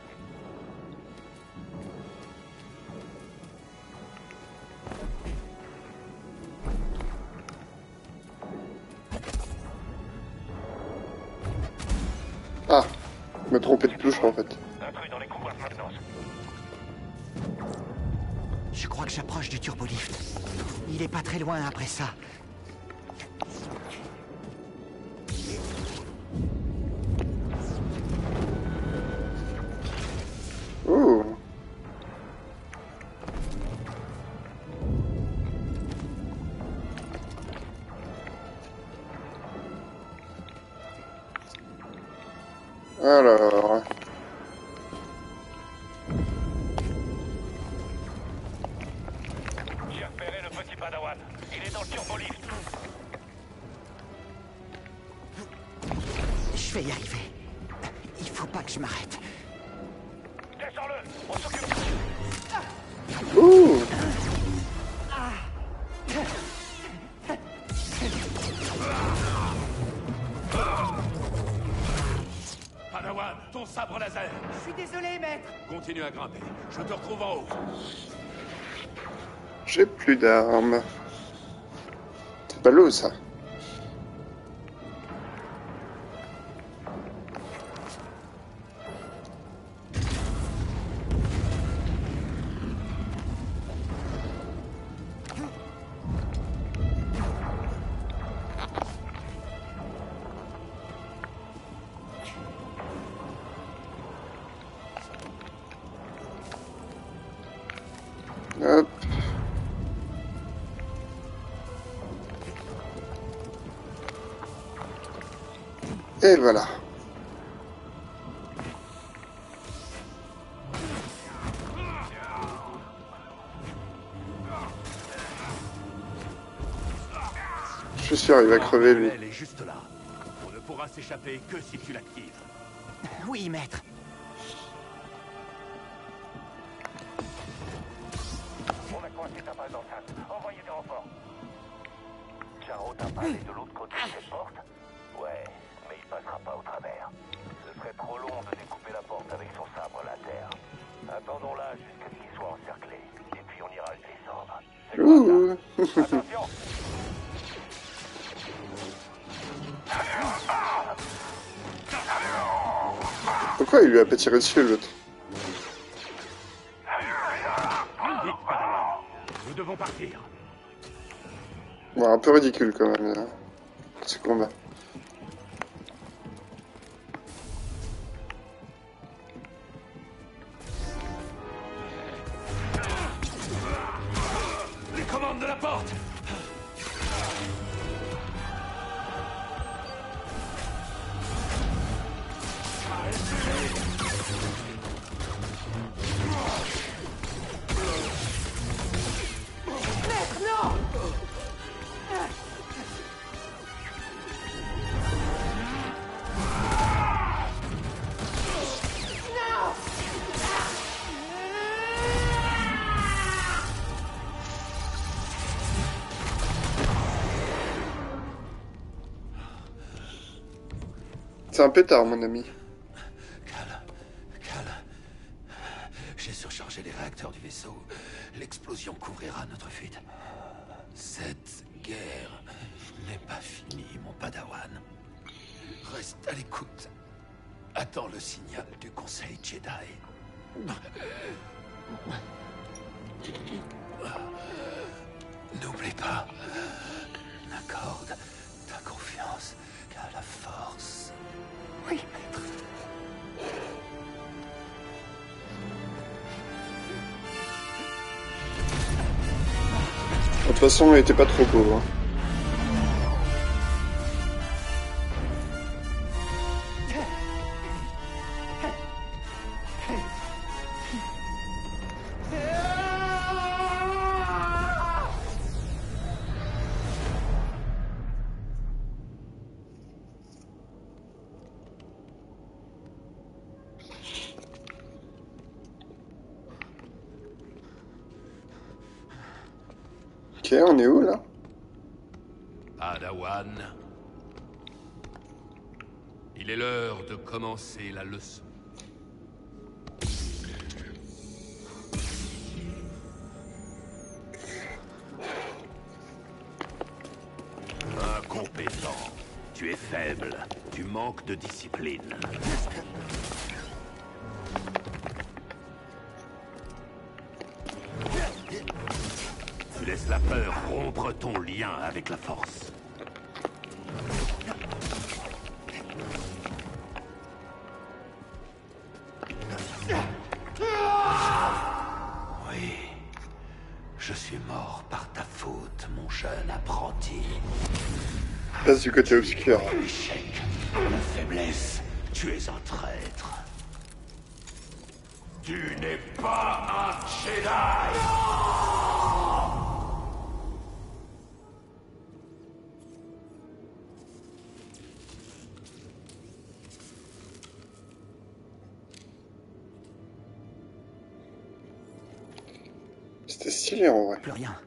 Ah, je me trompais de touche en fait. Intrus dans les couloirs de maintenance. Je crois que j'approche du turbolift. Il est pas très loin après ça. Oh. Alors... J'ai repéré le petit padawan. Il est dans le turbolift. Je vais y arriver. Il faut pas que je m'arrête. Descends-le. On s'occupe. Ouh. Padawan, ton sabre laser. Je suis désolé, maître. Continue à grimper. Je te retrouve en haut. J'ai plus d'armes. C'est pas l'eau ça. Hop. Et voilà. Je suis sûr, il va crever lui. Elle est juste là. On ne pourra s'échapper que si tu l'actives. Oui, maître. On a coincé Tapal dans le sas. Envoyez des renforts. Charo Tapal est de l'autre côté de cette porte? Ouais, mais il passera pas au travers. Ce serait trop long de découper la porte avec son sabre laser. Attendons-la jusqu'à ce qu'il soit encerclé. Et puis on ira le descendre. C'est Ouh. quoi ça? Attention! Pourquoi il lui a pas tiré dessus l'autre? Vite, Padawan. Nous devons partir. Bon, un peu ridicule quand même, là, ce combat. Les commandes de la porte. C'est un pétard, mon ami. Calme. J'ai surchargé les réacteurs du vaisseau. L'explosion couvrira notre fuite. Cette guerre n'est pas finie, mon Padawan. Reste à l'écoute. Attends le signal du Conseil Jedi. N'oublie pas. N'accorde ta confiance qu'à la force. Oui, maître. De toute façon, il était pas trop beau. Hein. Ok, on est où là? Padawan, il est l'heure de commencer la leçon. Incompétent, tu es faible, tu manques de discipline. Tu laisses la peur rompre ton lien avec la force. Oui, je suis mort par ta faute, mon jeune apprenti. Passe du côté obscur. L'échec, la faiblesse, tu es un traître. Tu n'es pas un Jedi! C'était stylé en vrai. Plus rien.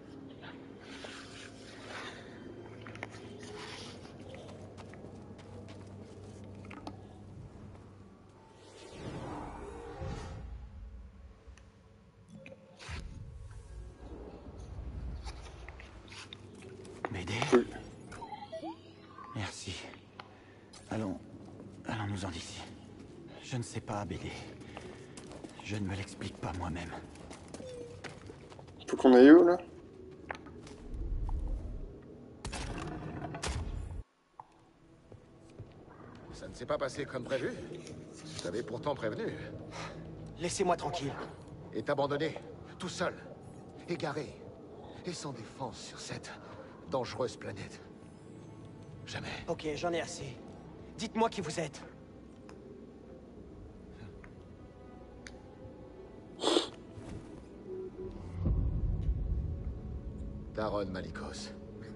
M'aider? Oui. Merci. Allons-nous-en d'ici. Je ne sais pas, BD. Je ne me l'explique pas moi-même. Faut qu'on aille où là? Ça ne s'est pas passé comme prévu. Je t'avais pourtant prévenu. Laissez-moi tranquille. Et t'abandonner, tout seul, égaré, et sans défense sur cette dangereuse planète. Jamais. Ok, j'en ai assez. Dites-moi qui vous êtes. Taron Malicos.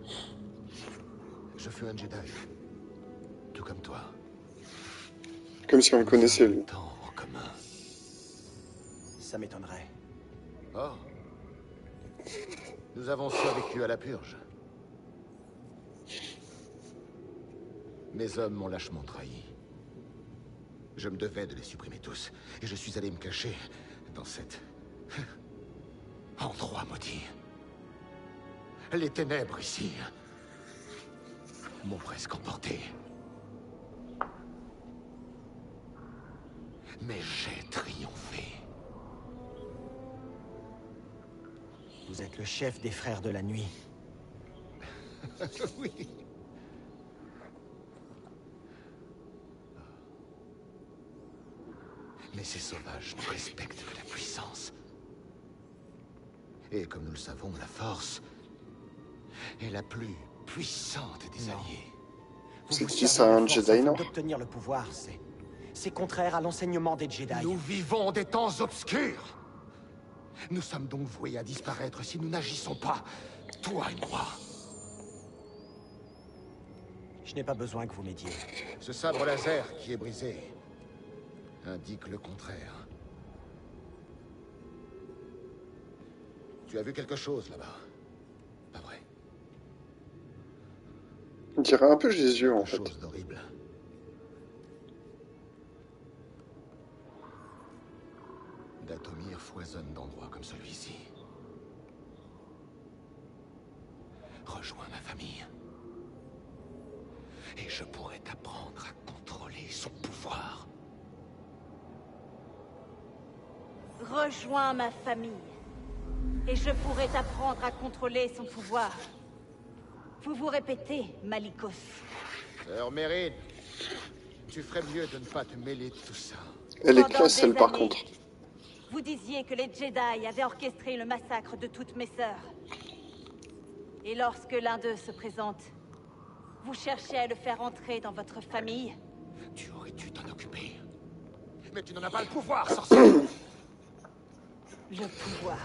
Je fus un Jedi. Tout comme toi. Comme si on le connaissait lui. Tant en commun. Ça m'étonnerait. Oh. Nous avons survécu à la purge. Mes hommes m'ont lâchement trahi. Je me devais de les supprimer tous. Et je suis allé me cacher dans cet endroit maudit. Les ténèbres ici m'ont presque emporté. Mais j'ai triomphé. Vous êtes le chef des frères de la nuit. Oui. Mais ces sauvages ne respectent que la puissance. Et comme nous le savons, la force est la plus puissante des alliés. C'est qui ça, un Jedi, non? D'obtenir le pouvoir, c'est contraire à l'enseignement des Jedi. Nous vivons des temps obscurs. Nous sommes donc voués à disparaître si nous n'agissons pas, toi et moi. Je n'ai pas besoin que vous m'aidiez. Ce sabre laser qui est brisé indique le contraire. Tu as vu quelque chose là-bas? Pas vrai? On dirait un peu Jésus en fait. Quelque chose d'horrible. Dathomir foisonne d'endroits comme celui-ci. Rejoins ma famille. Et je pourrai t'apprendre à contrôler son pouvoir. Rejoins ma famille. Et je pourrai t'apprendre à contrôler son pouvoir. Vous vous répétez, Malicos. Sœur Mérine, tu ferais mieux de ne pas te mêler de tout ça. Elle est Pendant classe, des elle, par années, contre. Vous disiez que les Jedi avaient orchestré le massacre de toutes mes sœurs. Et lorsque l'un d'eux se présente, vous cherchez à le faire entrer dans votre famille. Tu aurais dû t'en occuper. Mais tu n'en as pas le pouvoir, sorcière. Le pouvoir.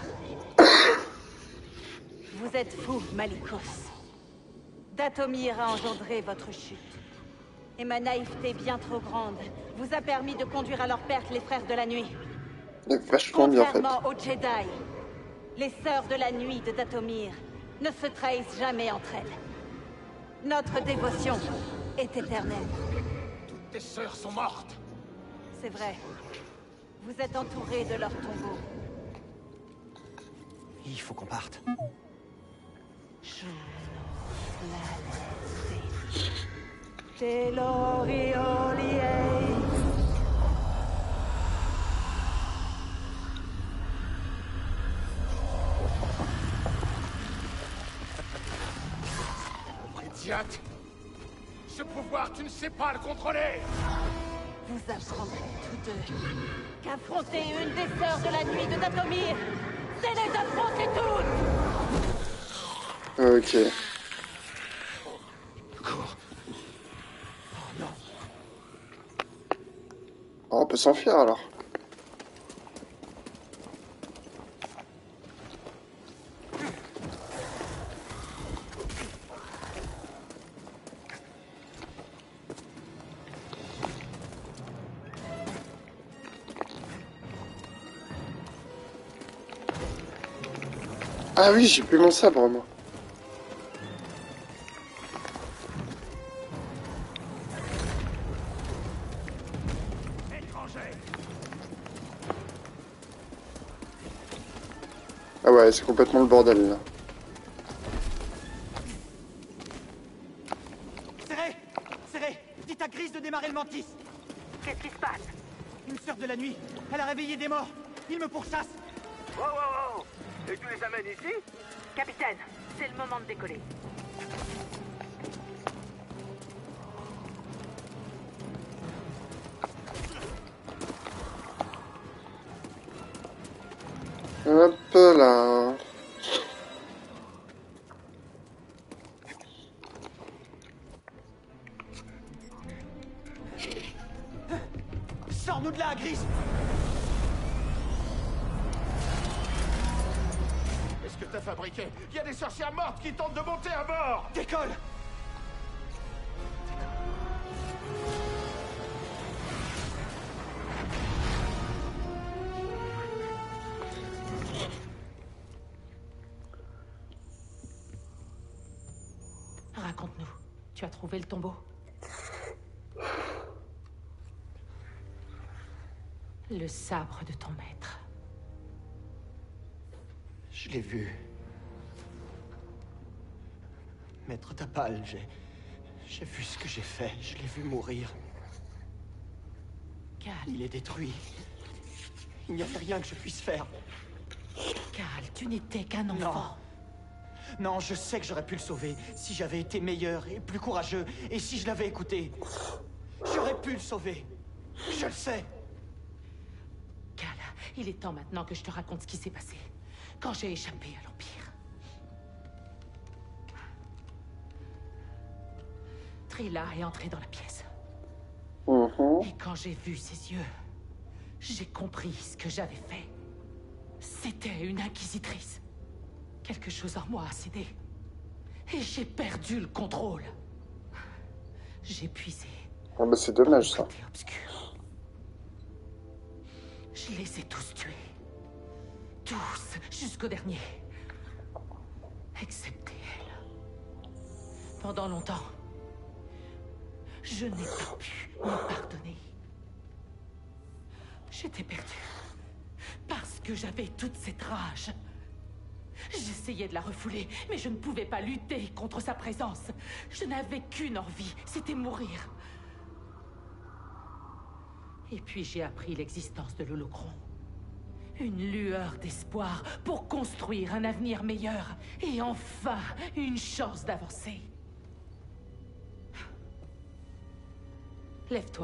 Vous êtes fou, Malicos. Dathomir a engendré votre chute. Et ma naïveté bien trop grande vous a permis de conduire à leur perte les frères de la nuit. Elle est vachement bien faite. Contrairement aux Jedi, les sœurs de la nuit de Dathomir ne se trahissent jamais entre elles. Notre dévotion est éternelle. Toutes tes sœurs sont mortes. C'est vrai. Vous êtes entourés de leurs tombeaux. Il faut qu'on parte. Idiote! Ce pouvoir, tu ne sais pas le contrôler! Vous apprendrez tous deux qu'affronter une des sœurs de la nuit de Dathomir, c'est les affronter toutes! Ok. Cours. Oh non. On peut s'enfuir alors. Ah oui, j'ai plus mon sabre, moi. Ah ouais, c'est complètement le bordel, là. Serré, dites à Grise de démarrer le mantis. Qu'est-ce qui se passe? Une sœur de la nuit, elle a réveillé des morts. Il me pourchasse. Wow. Et tu les amènes ici? Capitaine, c'est le moment de décoller. Hop là. Sors-nous de là, Grise. Qu'est-ce que t'as fabriqué? Il y a des sorcières mortes qui tentent de monter à bord! Décolle. Raconte-nous. Tu as trouvé le tombeau? Le sabre de ton maître. Je l'ai vu. Maître Tapal, j'ai vu ce que j'ai fait. Je l'ai vu mourir. Cal, Il est détruit. Il n'y avait rien que je puisse faire. Cal, tu n'étais qu'un enfant. Non, je sais que j'aurais pu le sauver si j'avais été meilleur et plus courageux. Et si je l'avais écouté. J'aurais pu le sauver. Je le sais. Cal, il est temps maintenant que je te raconte ce qui s'est passé quand j'ai échappé à l'Empire. Trilla est entrée dans la pièce. Et quand j'ai vu ses yeux, j'ai compris ce que j'avais fait. C'était une inquisitrice. Quelque chose en moi a cédé. Et j'ai perdu le contrôle. J'ai puisé. Ah bah c'est dommage ça. Côté obscur. Je les ai tous tués. Tous, jusqu'au dernier. Excepté elle. Pendant longtemps, je n'ai pas pu me pardonner. J'étais perdue. Parce que j'avais toute cette rage. J'essayais de la refouler, mais je ne pouvais pas lutter contre sa présence. Je n'avais qu'une envie, c'était mourir. Et puis j'ai appris l'existence de l'Holocron. Une lueur d'espoir pour construire un avenir meilleur. Et enfin, une chance d'avancer. Lève-toi.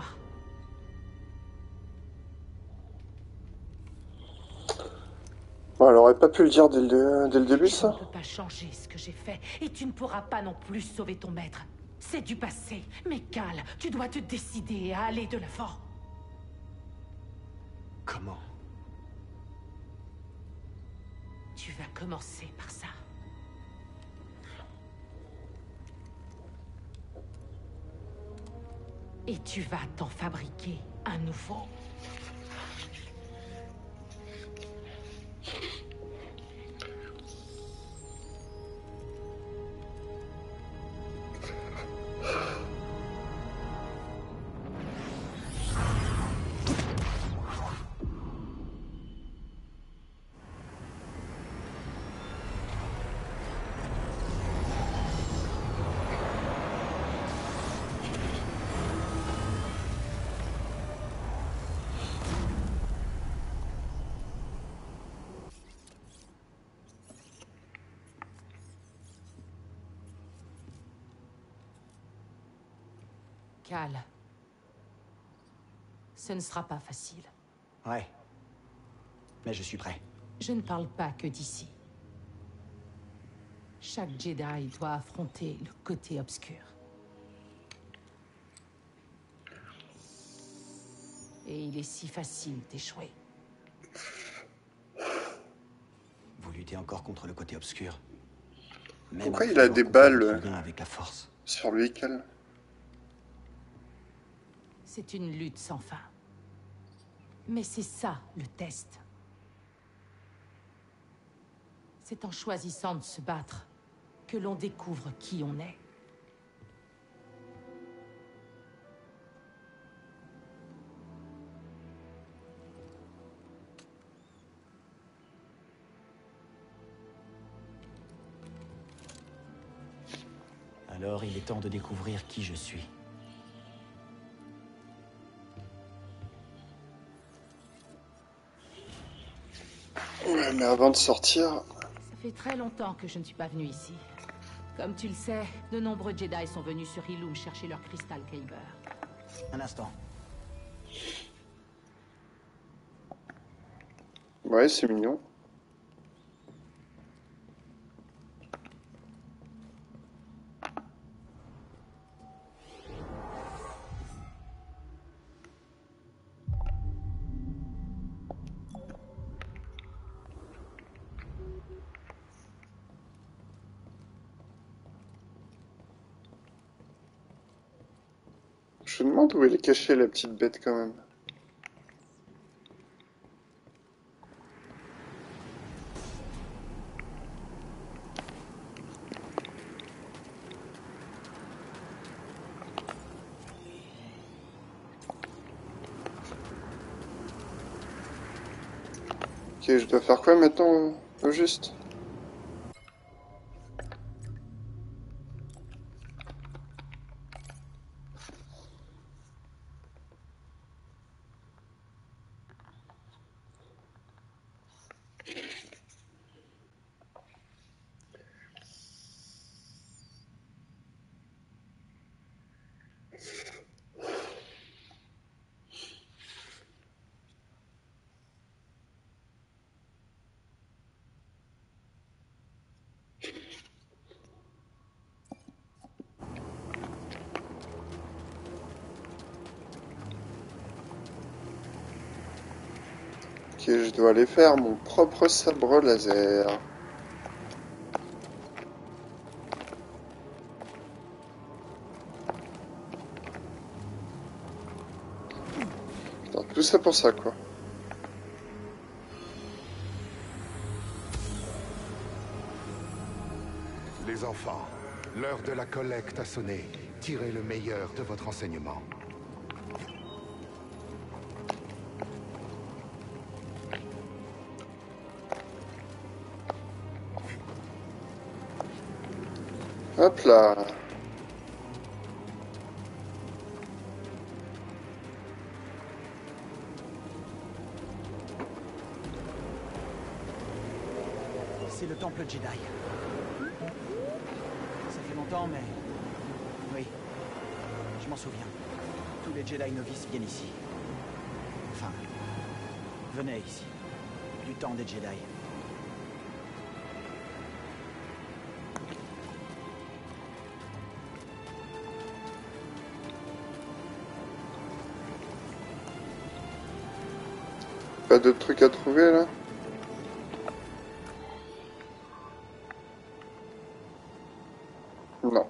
Bon, elle aurait pas pu le dire dès le début, Je ça? ne peux pas changer ce que j'ai fait, et tu ne pourras pas non plus sauver ton maître. C'est du passé. Mais Cal, tu dois te décider à aller de l'avant. Comment? Tu vas commencer par ça. Et tu vas t'en fabriquer un nouveau. Cal. Ce ne sera pas facile. Ouais. Mais je suis prêt. Je ne parle pas que d'ici. Chaque Jedi doit affronter le côté obscur. Et il est si facile d'échouer. Vous luttez encore contre le côté obscur. Pourquoi il a des balles avec la force sur lui, Cal? C'est une lutte sans fin. Mais c'est ça, le test. C'est en choisissant de se battre que l'on découvre qui on est. Alors il est temps de découvrir qui je suis. Ouais, mais avant de sortir... Ça fait très longtemps que je ne suis pas venu ici. Comme tu le sais, de nombreux Jedi sont venus sur Ilum chercher leur cristal Kyber. Un instant. Ouais, c'est mignon. Je me demande où elle est cachée, la petite bête, quand même. Ok, je dois faire quoi maintenant, au juste? Ok, je dois aller faire mon propre sabre laser. Putain, tout ça pour ça, quoi. Les enfants, l'heure de la collecte a sonné. Tirez le meilleur de votre enseignement. Hop là. C'est le temple Jedi. Ça fait longtemps, mais... Oui, je m'en souviens. Tous les Jedi novices viennent ici. Enfin, venaient ici. Du temps des Jedi. Pas d'autres trucs à trouver, là? Non.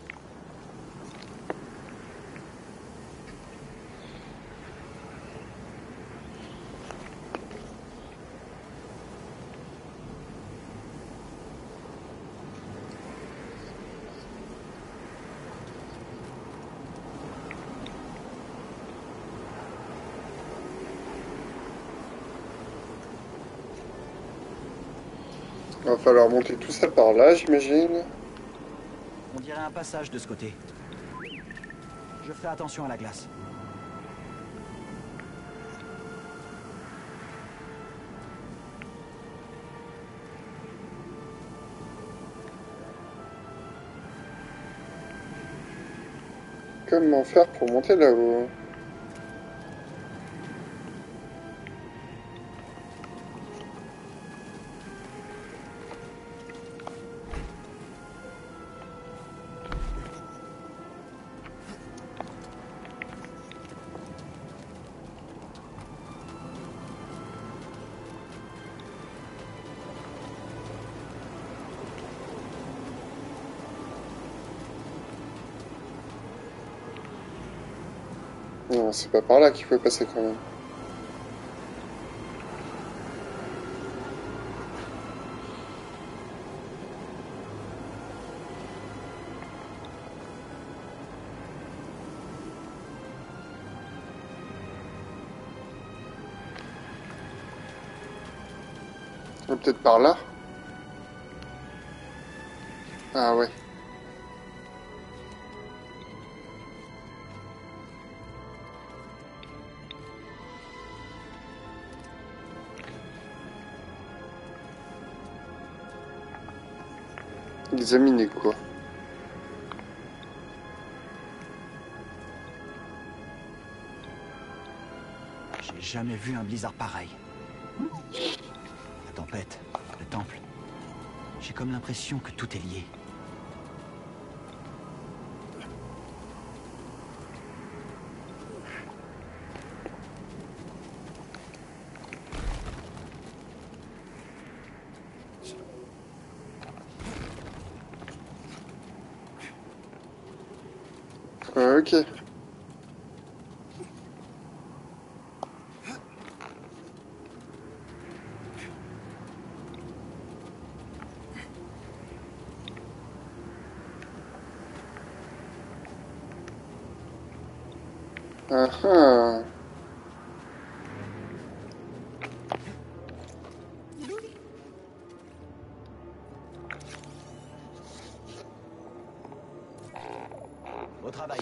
Va falloir monter tout ça par là, j'imagine. On dirait un passage de ce côté. Je ferai attention à la glace. comment faire pour monter là-haut. Non, c'est pas par là qu'il faut passer quand même. Peut-être par là. Ah ouais. Examiner quoi? J'ai jamais vu un blizzard pareil. La tempête, le temple. J'ai comme l'impression que tout est lié. Ok. Ah ah. Au travail.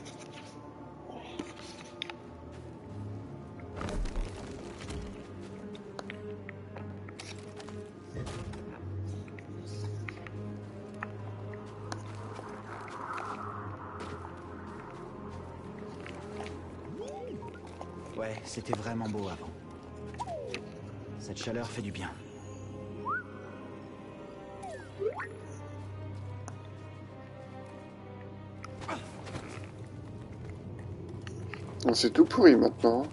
Ouais, c'était vraiment beau avant. Cette chaleur fait du bien. C'est tout pourri maintenant.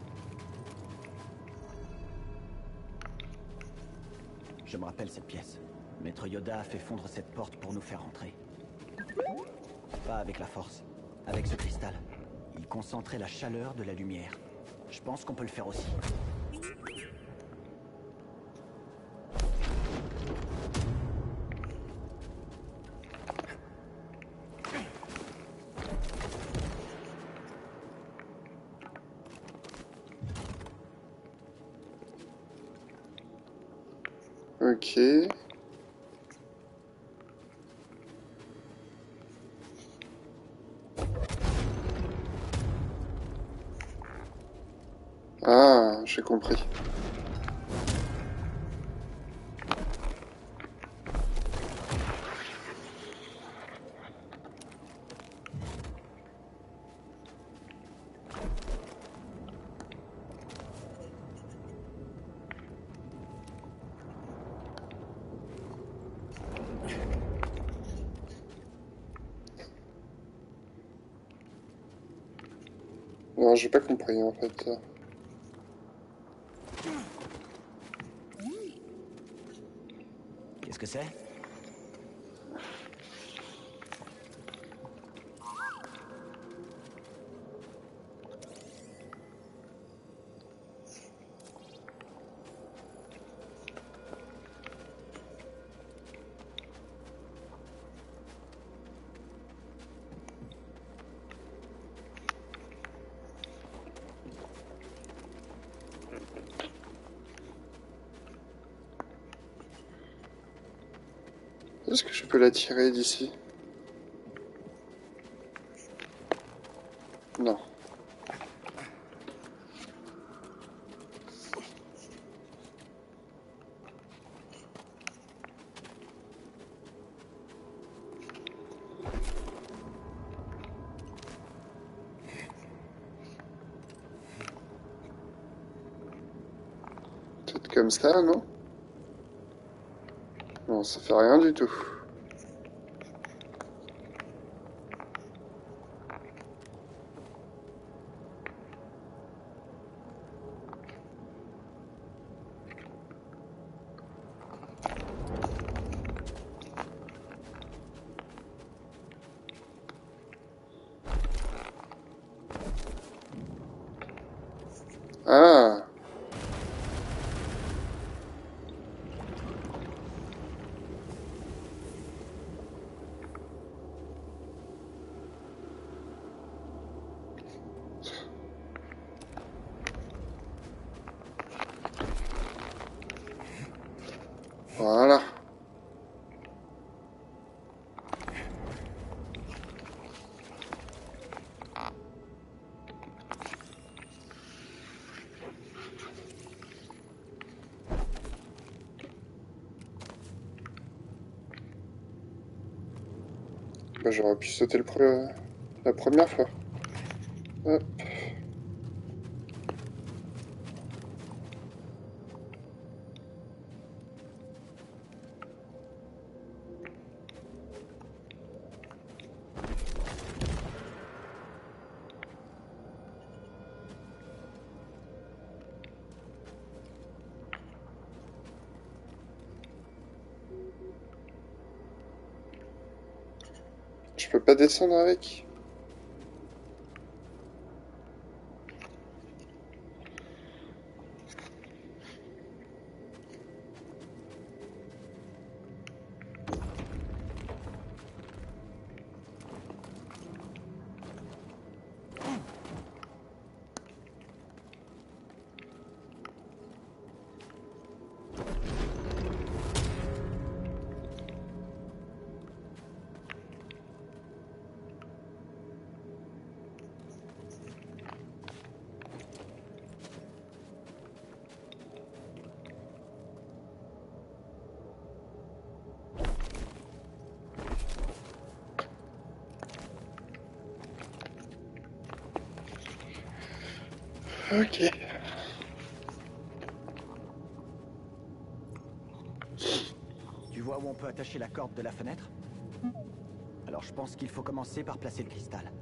Je me rappelle cette pièce. Maître Yoda a fait fondre cette porte pour nous faire entrer. Pas avec la force, avec ce cristal. Il concentrait la chaleur de la lumière. Je pense qu'on peut le faire aussi. Ok. Ah, j'ai compris. Non, j'ai pas compris en fait. Qu'est-ce que c'est? Est-ce que je peux la tirer d'ici? Non. comme ça, non? Non, ça fait rien du tout. Ah! Voilà. Bah, j'aurais pu sauter la première fois. Hop. Je peux pas descendre avec? Ok. Tu vois où on peut attacher la corde de la fenêtre? Alors je pense qu'il faut commencer par placer le cristal.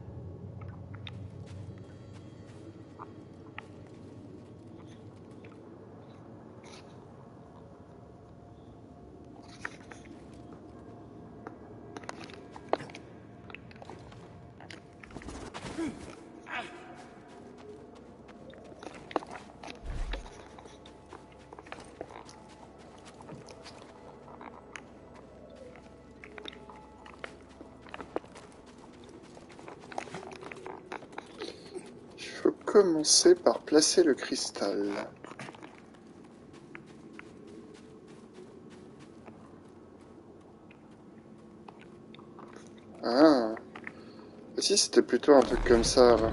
Il faut commencer par placer le cristal. Ah. Si, c'était plutôt un truc comme ça, là.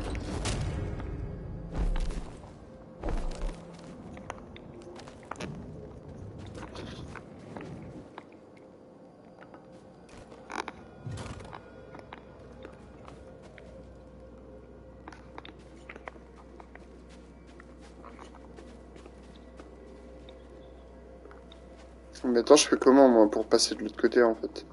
Mais attends, je fais comment, moi, pour passer de l'autre côté, en fait?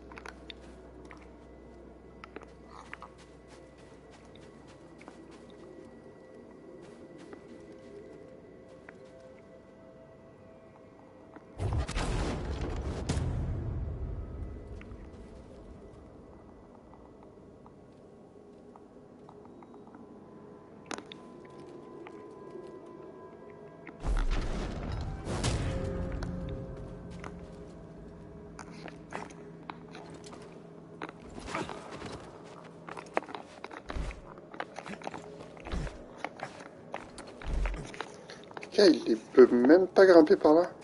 Okay, il peut même pas grimper par là.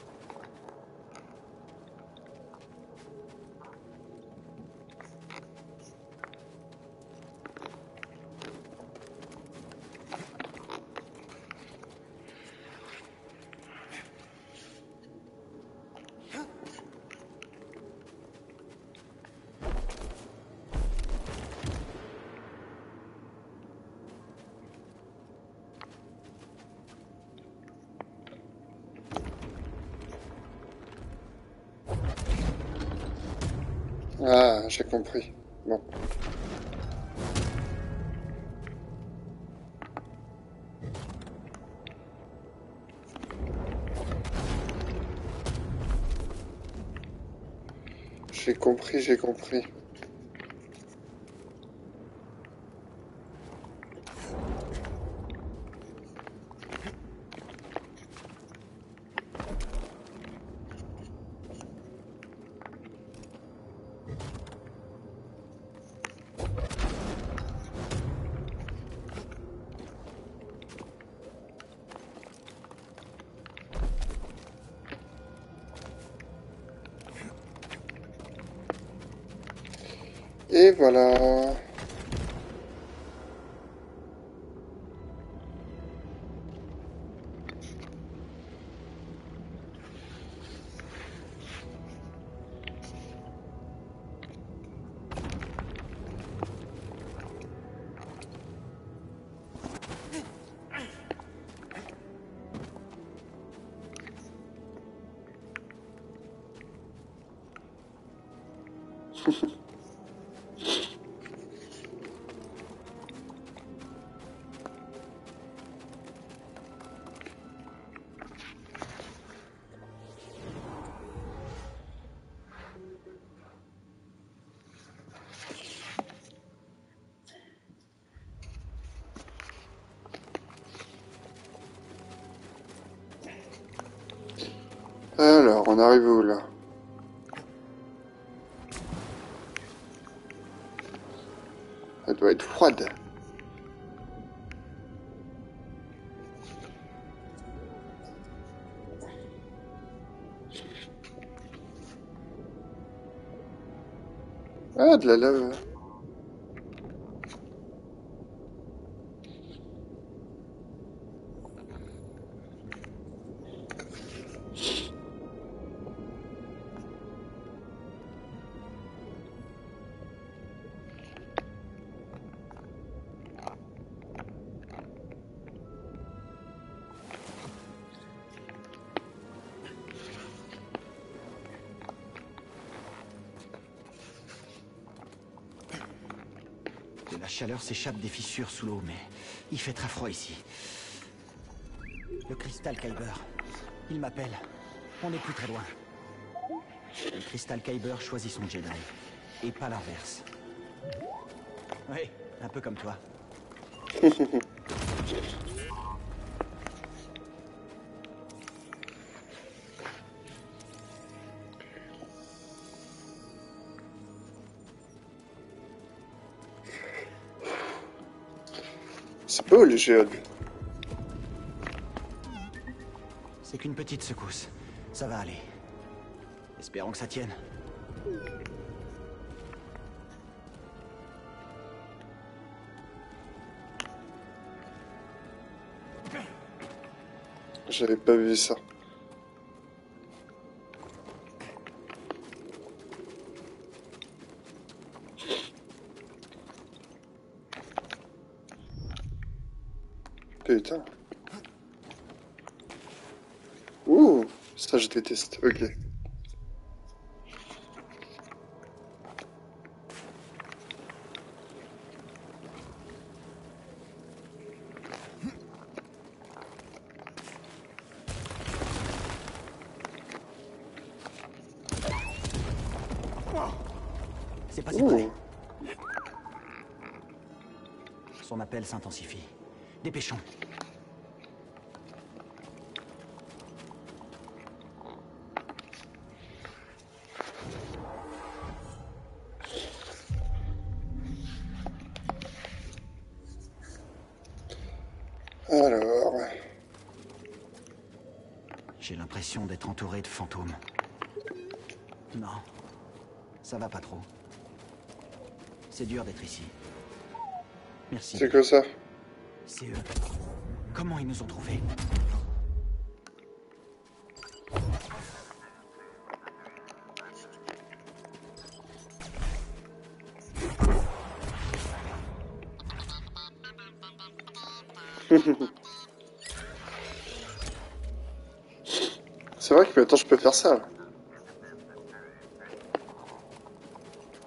Ah, j'ai compris. Bon. J'ai compris, j'ai compris. Et voilà. Alors, on arrive où là? Elle doit être froide. Ah, de la lave. La chaleur s'échappe des fissures sous l'eau, mais il fait très froid ici. Le cristal Kyber. Il m'appelle. On n'est plus très loin. Le cristal Kyber choisit son Jedi. Et pas l'inverse. Oui, un peu comme toi. C'est beau les géodes. C'est qu'une petite secousse. Ça va aller. Espérons que ça tienne. J'avais pas vu ça. Putain. Ouh, ça je déteste. Ok. C'est passé près. Son appel s'intensifie. Dépêchons. Alors... J'ai l'impression d'être entouré de fantômes. Non, ça va pas trop. C'est dur d'être ici. Merci. C'est que ça? C'est eux. Comment ils nous ont trouvés? C'est vrai que maintenant je peux faire ça.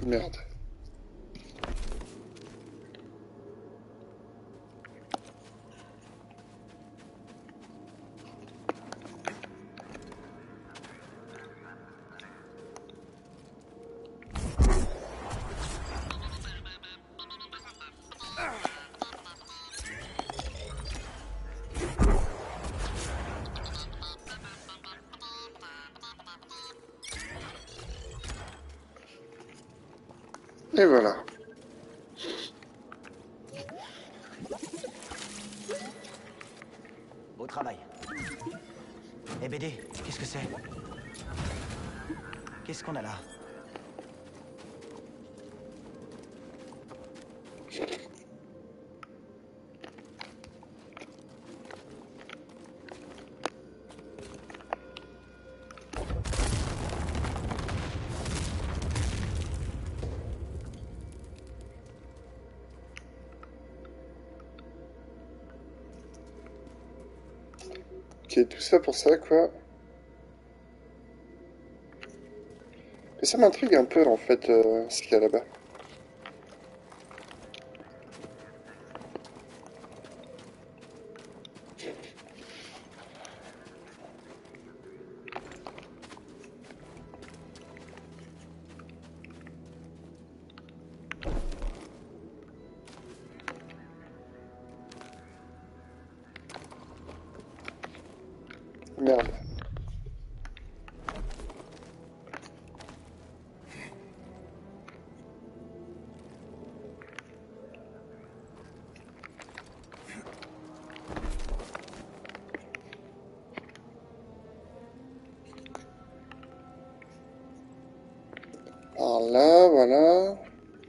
Merde. Et voilà. Beau travail. Eh BD, qu'est-ce que c'est? Qu'est-ce qu'on a là? Ok, tout ça pour ça, quoi. Mais ça m'intrigue un peu, en fait, ce qu'il y a là-bas. Merde. Alors là, voilà.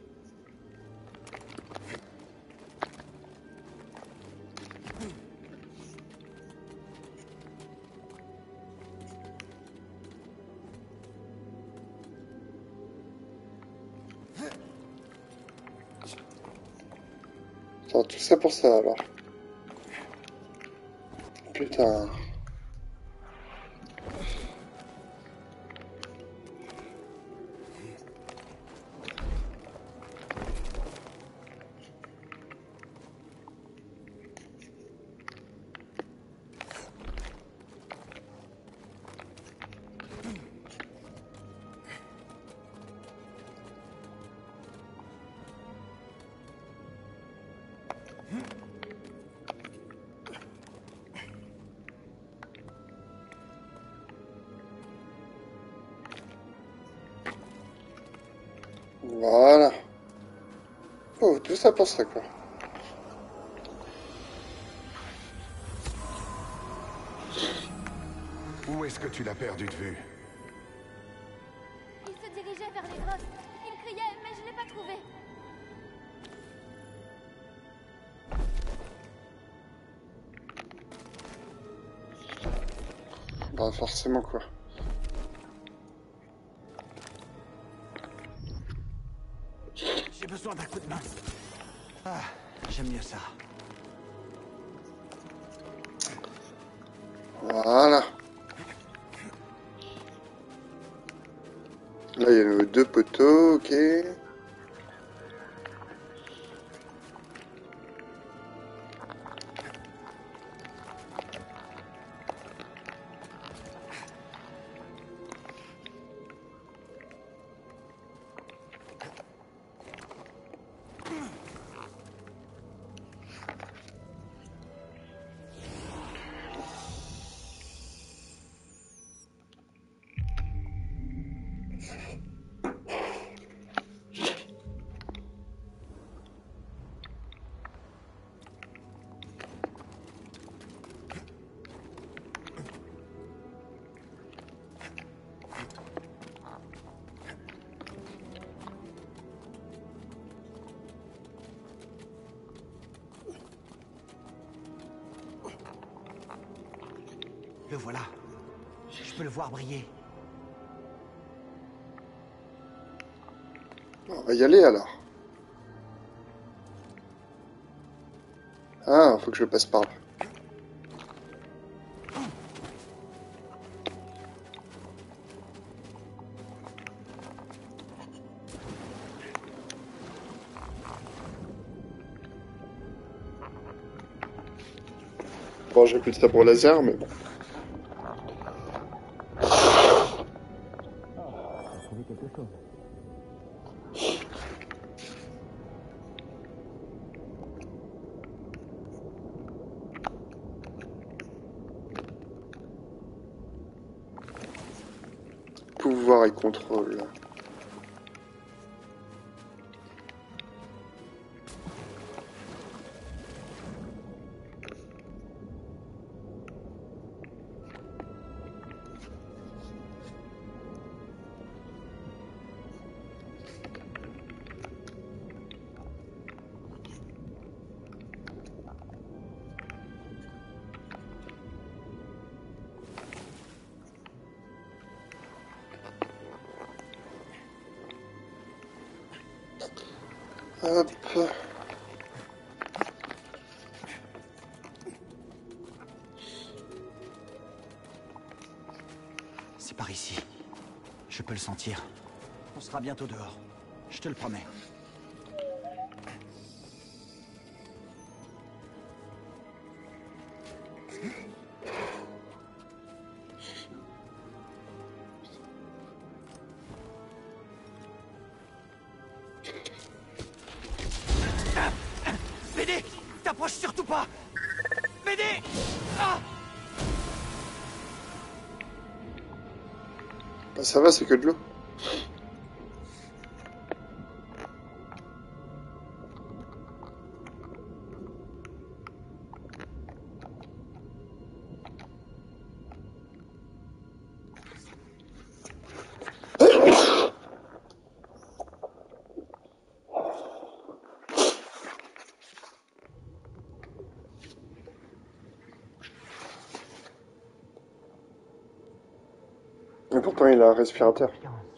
Attends, tout ça pour ça, alors. Putain. Voilà. Oh, tout ça pour ça, quoi. Où est-ce que tu l'as perdu de vue? Il se dirigeait vers les grosses. Il criait, mais je l'ai pas trouvé. Bah, forcément, quoi. J'ai besoin d'un coup de main. Ah, j'aime mieux ça. Voilà. Là, il y a nos deux poteaux, ok. Le voilà. Je peux le voir briller. On va y aller, alors. Ah, faut que je passe par là. Bon, j'ai plus de sabre laser, mais bon. Trouver quelque chose. Pouvoir et contrôle. Hop. C'est par ici. Je peux le sentir. On sera bientôt dehors. Je te le promets. BD, t'approches surtout pas. BD. Ah. Bah, ça va, c'est que de l'eau. Et pourtant, il a un respirateur.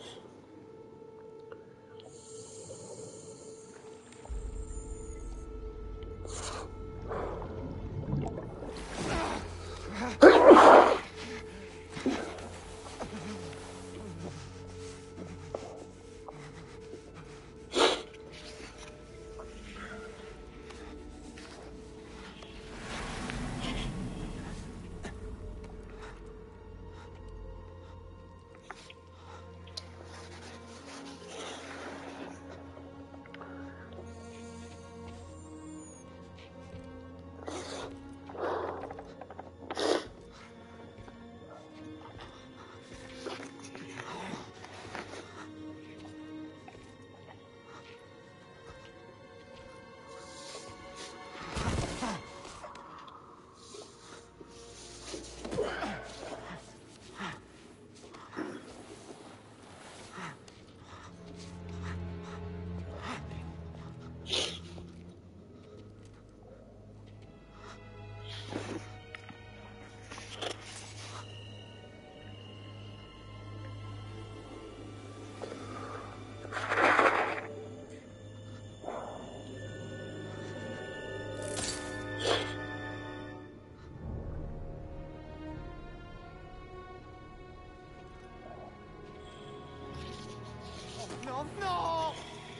Non, non.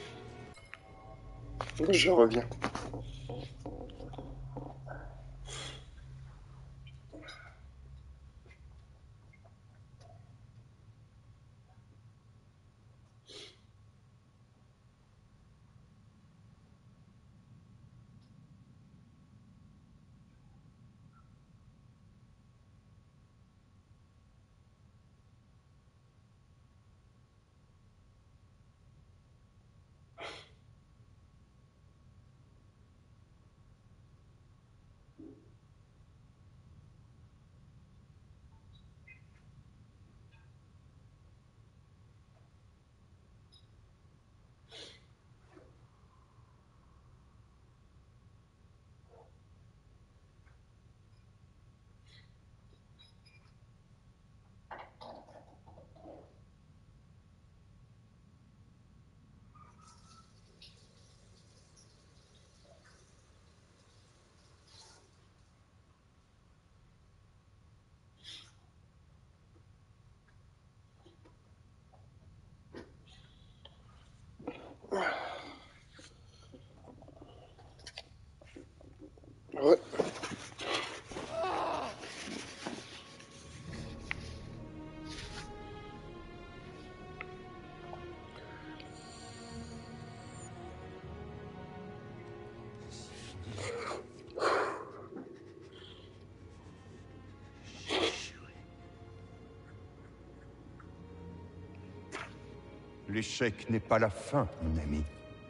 Je reviens. L'échec n'est pas la fin, mon ami.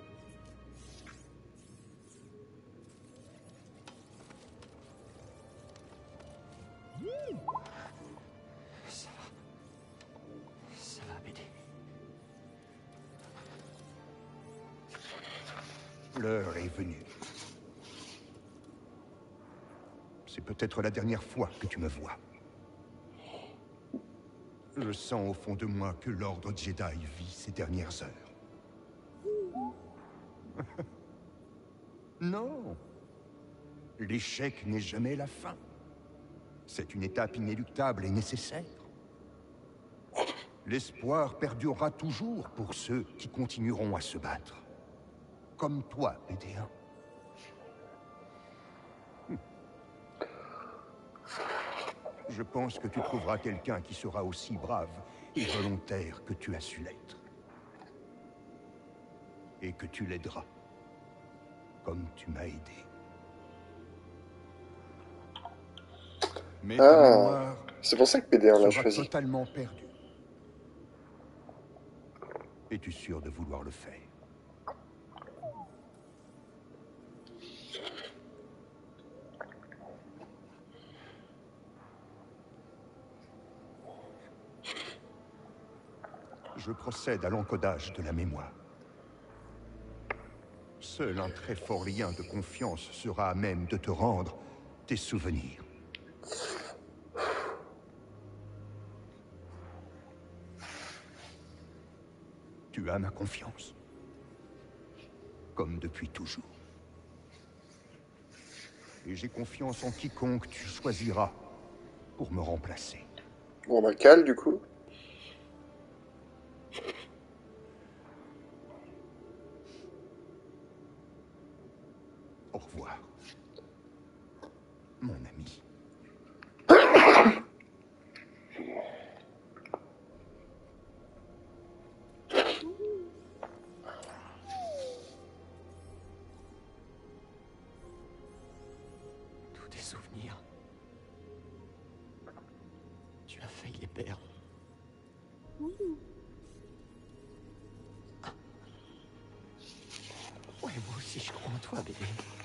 Ça va m'aider. L'heure est venue. C'est peut-être la dernière fois que tu me vois. Je sens au fond de moi que l'ordre Jedi vit ses dernières heures. Non. L'échec n'est jamais la fin. C'est une étape inéluctable et nécessaire. L'espoir perdurera toujours pour ceux qui continueront à se battre. Comme toi, BD1. Je pense que tu trouveras quelqu'un qui sera aussi brave et volontaire que tu as su l'être. Et que tu l'aideras. Comme tu m'as aidé. Mais ta mémoire c'est pour ça que BD1 l'a sera choisi. totalement perdue. Es-tu sûr de vouloir le faire? Je procède à l'encodage de la mémoire. Seul un très fort lien de confiance sera à même de te rendre tes souvenirs. Tu as ma confiance. Comme depuis toujours. Et j'ai confiance en quiconque tu choisiras pour me remplacer. Bon bah Cal du coup. Au revoir, mon ami. Tous tes souvenirs. Tu as failli les perdre. Ouais, moi aussi je crois en toi, bébé.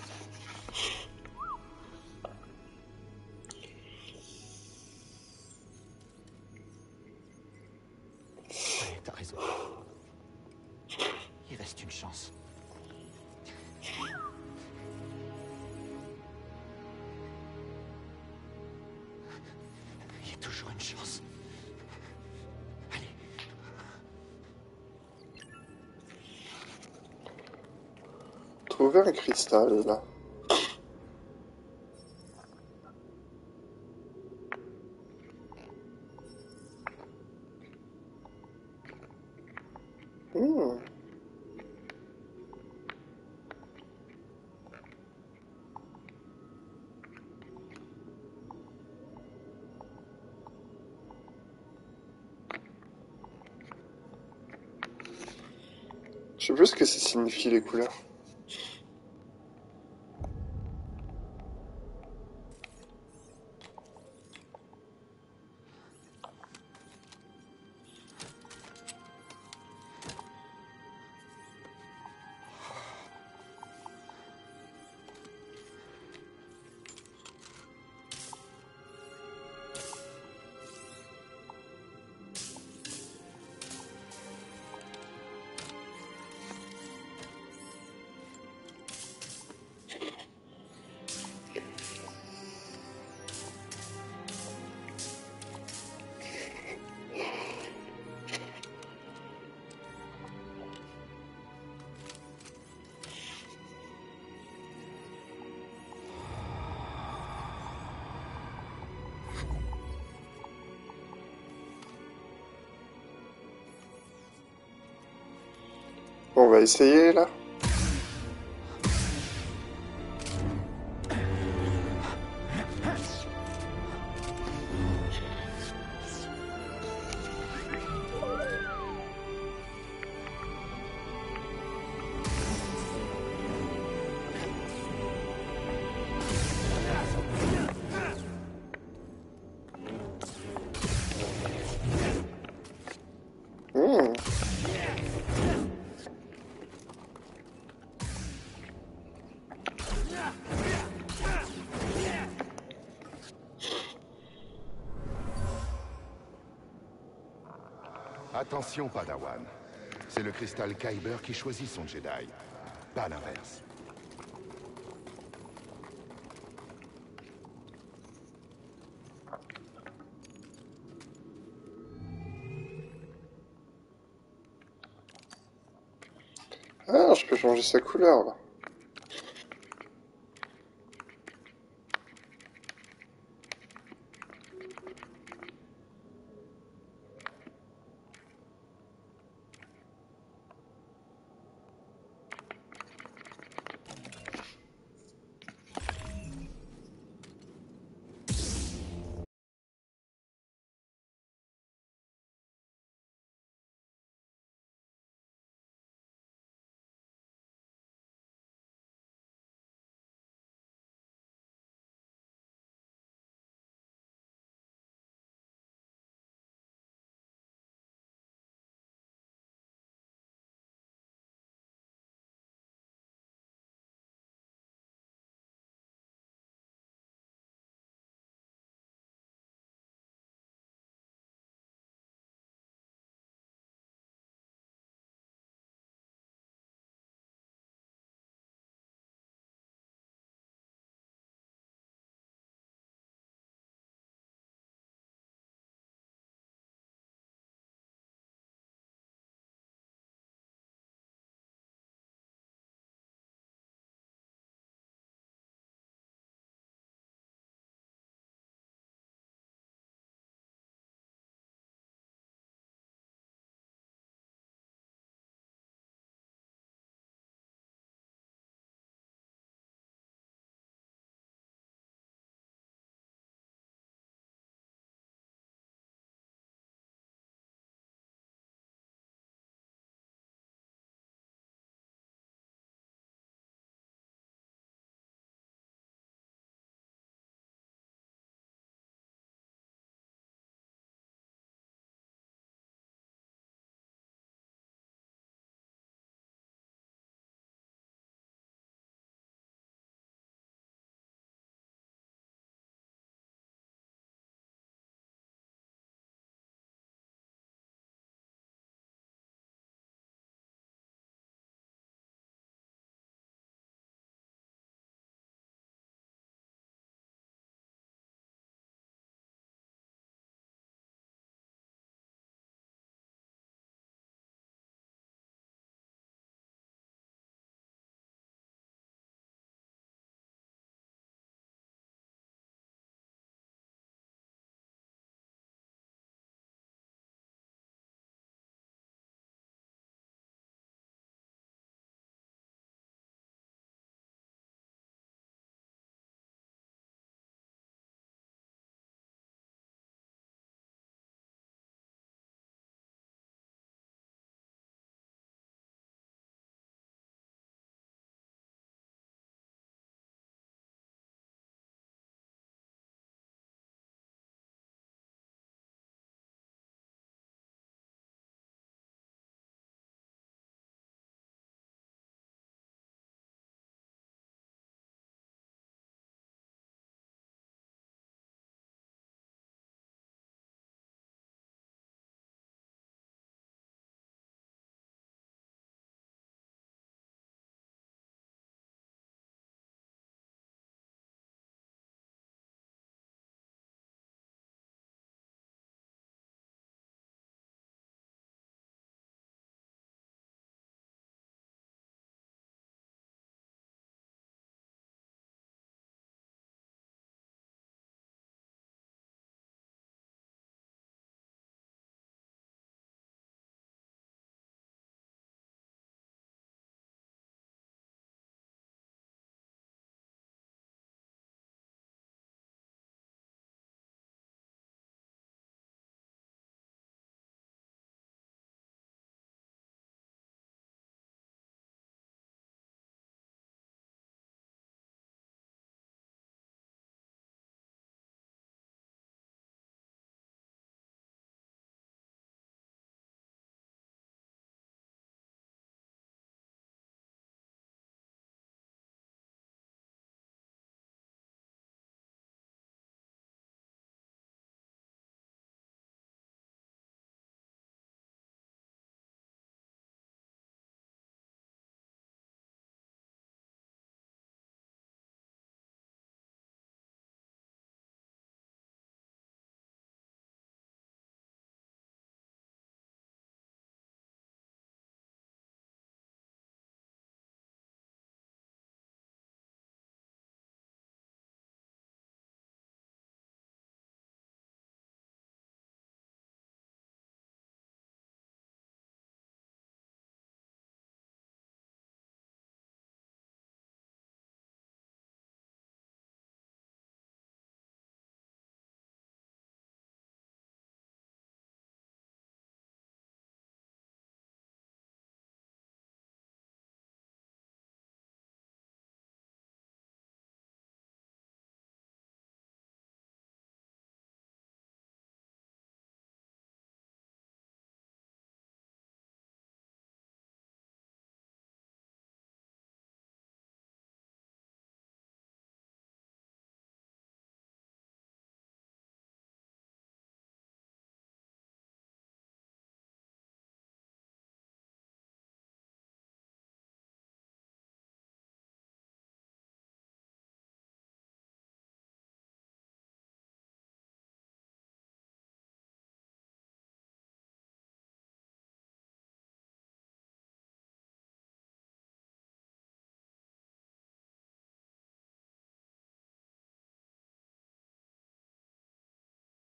Ouais, t'as raison. Il reste une chance. Il y a toujours une chance. Allez. Trouver un cristal là. Je sais plus ce que ça signifie les couleurs. On va essayer là. Attention, Padawan. C'est le cristal Kyber qui choisit son Jedi, pas l'inverse. Ah, je peux changer sa couleur, là.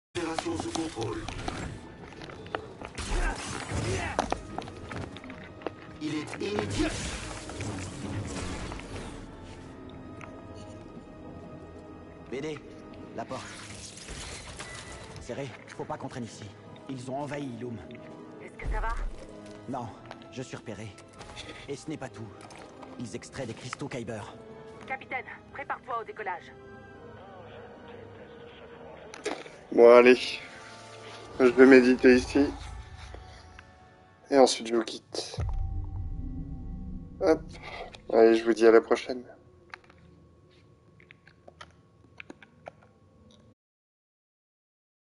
Opération sous contrôle. Il est inutile. BD, la porte. Serré, faut pas qu'on traîne ici. Ils ont envahi Illum. Est-ce que ça va? Non, je suis repéré. Et ce n'est pas tout. Ils extraient des cristaux Kyber. Capitaine, prépare-toi au décollage. Bon, allez. Je vais méditer ici. Et ensuite, je vous quitte. Hop. Allez, je vous dis à la prochaine.